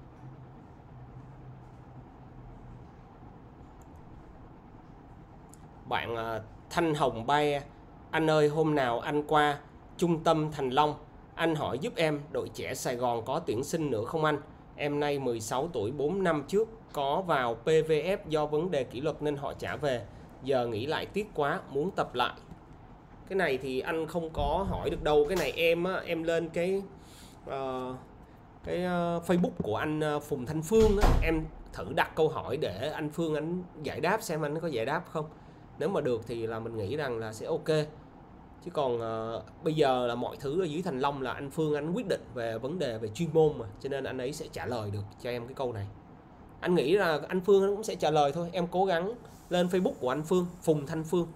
[SPEAKER 3] Bạn Thanh Hồng Bay, anh ơi hôm nào anh qua trung tâm Thành Long, anh hỏi giúp em đội trẻ Sài Gòn có tuyển sinh nữa không anh? Em nay mười sáu tuổi, bốn năm trước có vào pê vê ép do vấn đề kỷ luật nên họ trả về. Giờ nghĩ lại tiếc quá, muốn tập lại. Cái này thì anh không có hỏi được đâu. Cái này em á, em lên cái uh, cái uh, Facebook của anh uh, Phùng Thanh Phương á, em thử đặt câu hỏi để anh Phương anh giải đáp xem anh có giải đáp không. Nếu mà được thì là mình nghĩ rằng là sẽ ok. Chứ còn uh, bây giờ là mọi thứ ở dưới Thành Long là anh Phương anh quyết định về vấn đề về chuyên môn mà, cho nên anh ấy sẽ trả lời được cho em cái câu này. Anh nghĩ là anh Phương anh cũng sẽ trả lời thôi. Em cố gắng lên Facebook của anh Phương, Phùng Thanh Phương.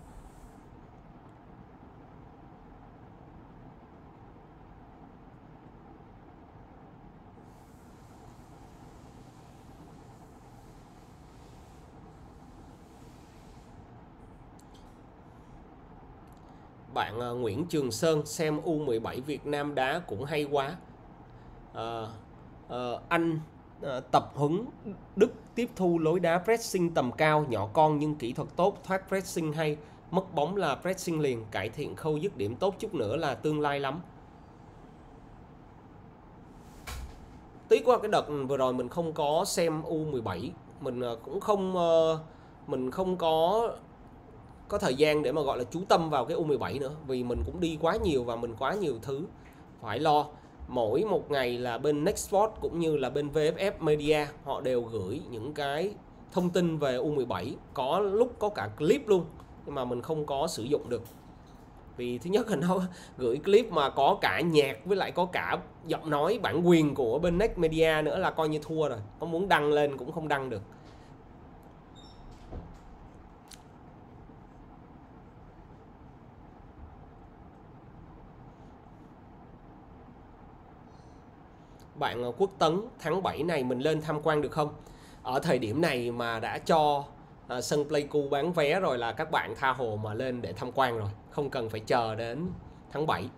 [SPEAKER 3] Bạn uh, Nguyễn Trường Sơn xem U mười bảy Việt Nam đá cũng hay quá. uh, uh, Anh uh, tập huấn Đức tiếp thu lối đá pressing tầm cao, nhỏ con nhưng kỹ thuật tốt, thoát pressing hay, mất bóng là pressing liền, cải thiện khâu dứt điểm tốt chút nữa là tương lai lắm. Tiếc qua cái đợt vừa rồi mình không có xem U mười bảy, mình cũng không mình không có có thời gian để mà gọi là chú tâm vào cái U mười bảy nữa, vì mình cũng đi quá nhiều và mình quá nhiều thứ phải lo. Mỗi một ngày là bên Nextsport cũng như là bên vê ép ép Media họ đều gửi những cái thông tin về U mười bảy, có lúc có cả clip luôn, nhưng mà mình không có sử dụng được. Vì thứ nhất là nó gửi clip mà có cả nhạc với lại có cả giọng nói bản quyền của bên Next Media nữa là coi như thua rồi. Có muốn đăng lên cũng không đăng được. Bạn Quốc Tấn, tháng bảy này mình lên tham quan được không? Ở thời điểm này mà đã cho uh, sân Pleiku bán vé rồi là các bạn tha hồ mà lên để tham quan rồi, không cần phải chờ đến tháng bảy.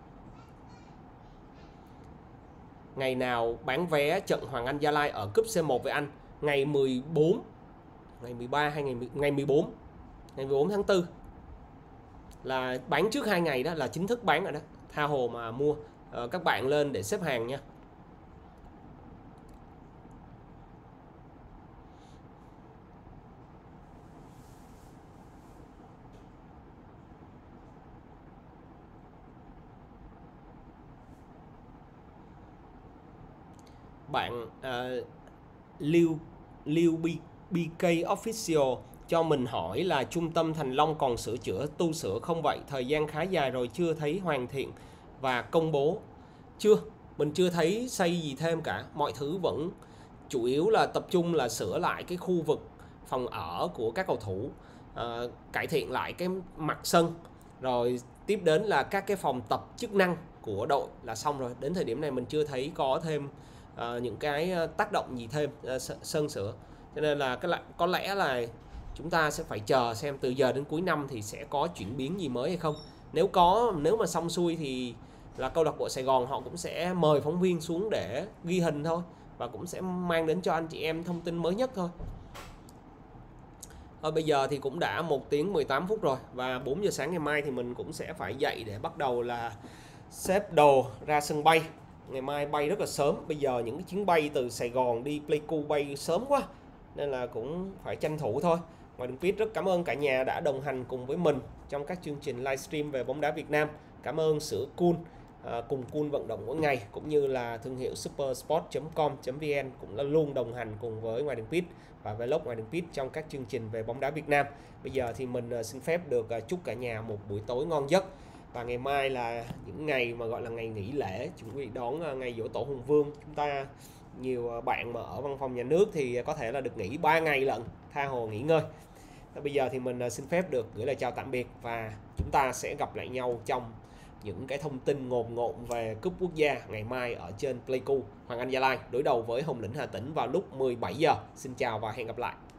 [SPEAKER 3] Ngày nào bán vé trận Hoàng Anh Gia Lai ở cúp xê một với anh? Ngày mười bốn, ngày mười ba hay ngày ngày mười bốn, ngày mười bốn tháng tư là bán trước hai ngày, đó là chính thức bán rồi đó. Tha hồ mà mua, uh, các bạn lên để xếp hàng nha. Bạn uh, Lưu Lưu bê ca Official cho mình hỏi là trung tâm Thành Long còn sửa chữa tu sửa không vậy? Thời gian khá dài rồi chưa thấy hoàn thiện và công bố. Chưa, mình chưa thấy xây gì thêm cả. Mọi thứ vẫn chủ yếu là tập trung là sửa lại cái khu vực phòng ở của các cầu thủ, uh, cải thiện lại cái mặt sân, rồi tiếp đến là các cái phòng tập chức năng của đội là xong rồi. Đến thời điểm này mình chưa thấy có thêm Uh, những cái tác động gì thêm uh, sân sửa, cho nên là cái có lẽ là chúng ta sẽ phải chờ xem từ giờ đến cuối năm thì sẽ có chuyển biến gì mới hay không. Nếu có, nếu mà xong xuôi thì là câu lạc bộ Sài Gòn họ cũng sẽ mời phóng viên xuống để ghi hình thôi, và cũng sẽ mang đến cho anh chị em thông tin mới nhất thôi. Ở bây giờ thì cũng đã một tiếng mười tám phút rồi, và bốn giờ sáng ngày mai thì mình cũng sẽ phải dậy để bắt đầu là xếp đồ ra sân bay. Ngày mai bay rất là sớm, bây giờ những cái chuyến bay từ Sài Gòn đi Pleiku bay sớm quá, nên là cũng phải tranh thủ thôi. Ngoài đường Pit rất cảm ơn cả nhà đã đồng hành cùng với mình trong các chương trình livestream về bóng đá Việt Nam. Cảm ơn sữa Cool à, cùng Cool vận động mỗi ngày, cũng như là thương hiệu supersport chấm com chấm vn cũng là luôn đồng hành cùng với Ngoài đường Pit và vlog Ngoài đường Pit trong các chương trình về bóng đá Việt Nam. Bây giờ thì mình xin phép được chúc cả nhà một buổi tối ngon giấc. Và ngày mai là những ngày mà gọi là ngày nghỉ lễ, chuẩn bị đón ngày giỗ tổ Hùng Vương. Chúng ta nhiều bạn mà ở văn phòng nhà nước thì có thể là được nghỉ ba ngày lận, tha hồ nghỉ ngơi. Bây giờ thì mình xin phép được gửi lời chào tạm biệt, và chúng ta sẽ gặp lại nhau trong những cái thông tin ngồn ngộn về cúp quốc gia ngày mai ở trên Pleiku. Hoàng Anh Gia Lai đối đầu với Hồng Lĩnh Hà Tĩnh vào lúc mười bảy giờ. Xin chào và hẹn gặp lại.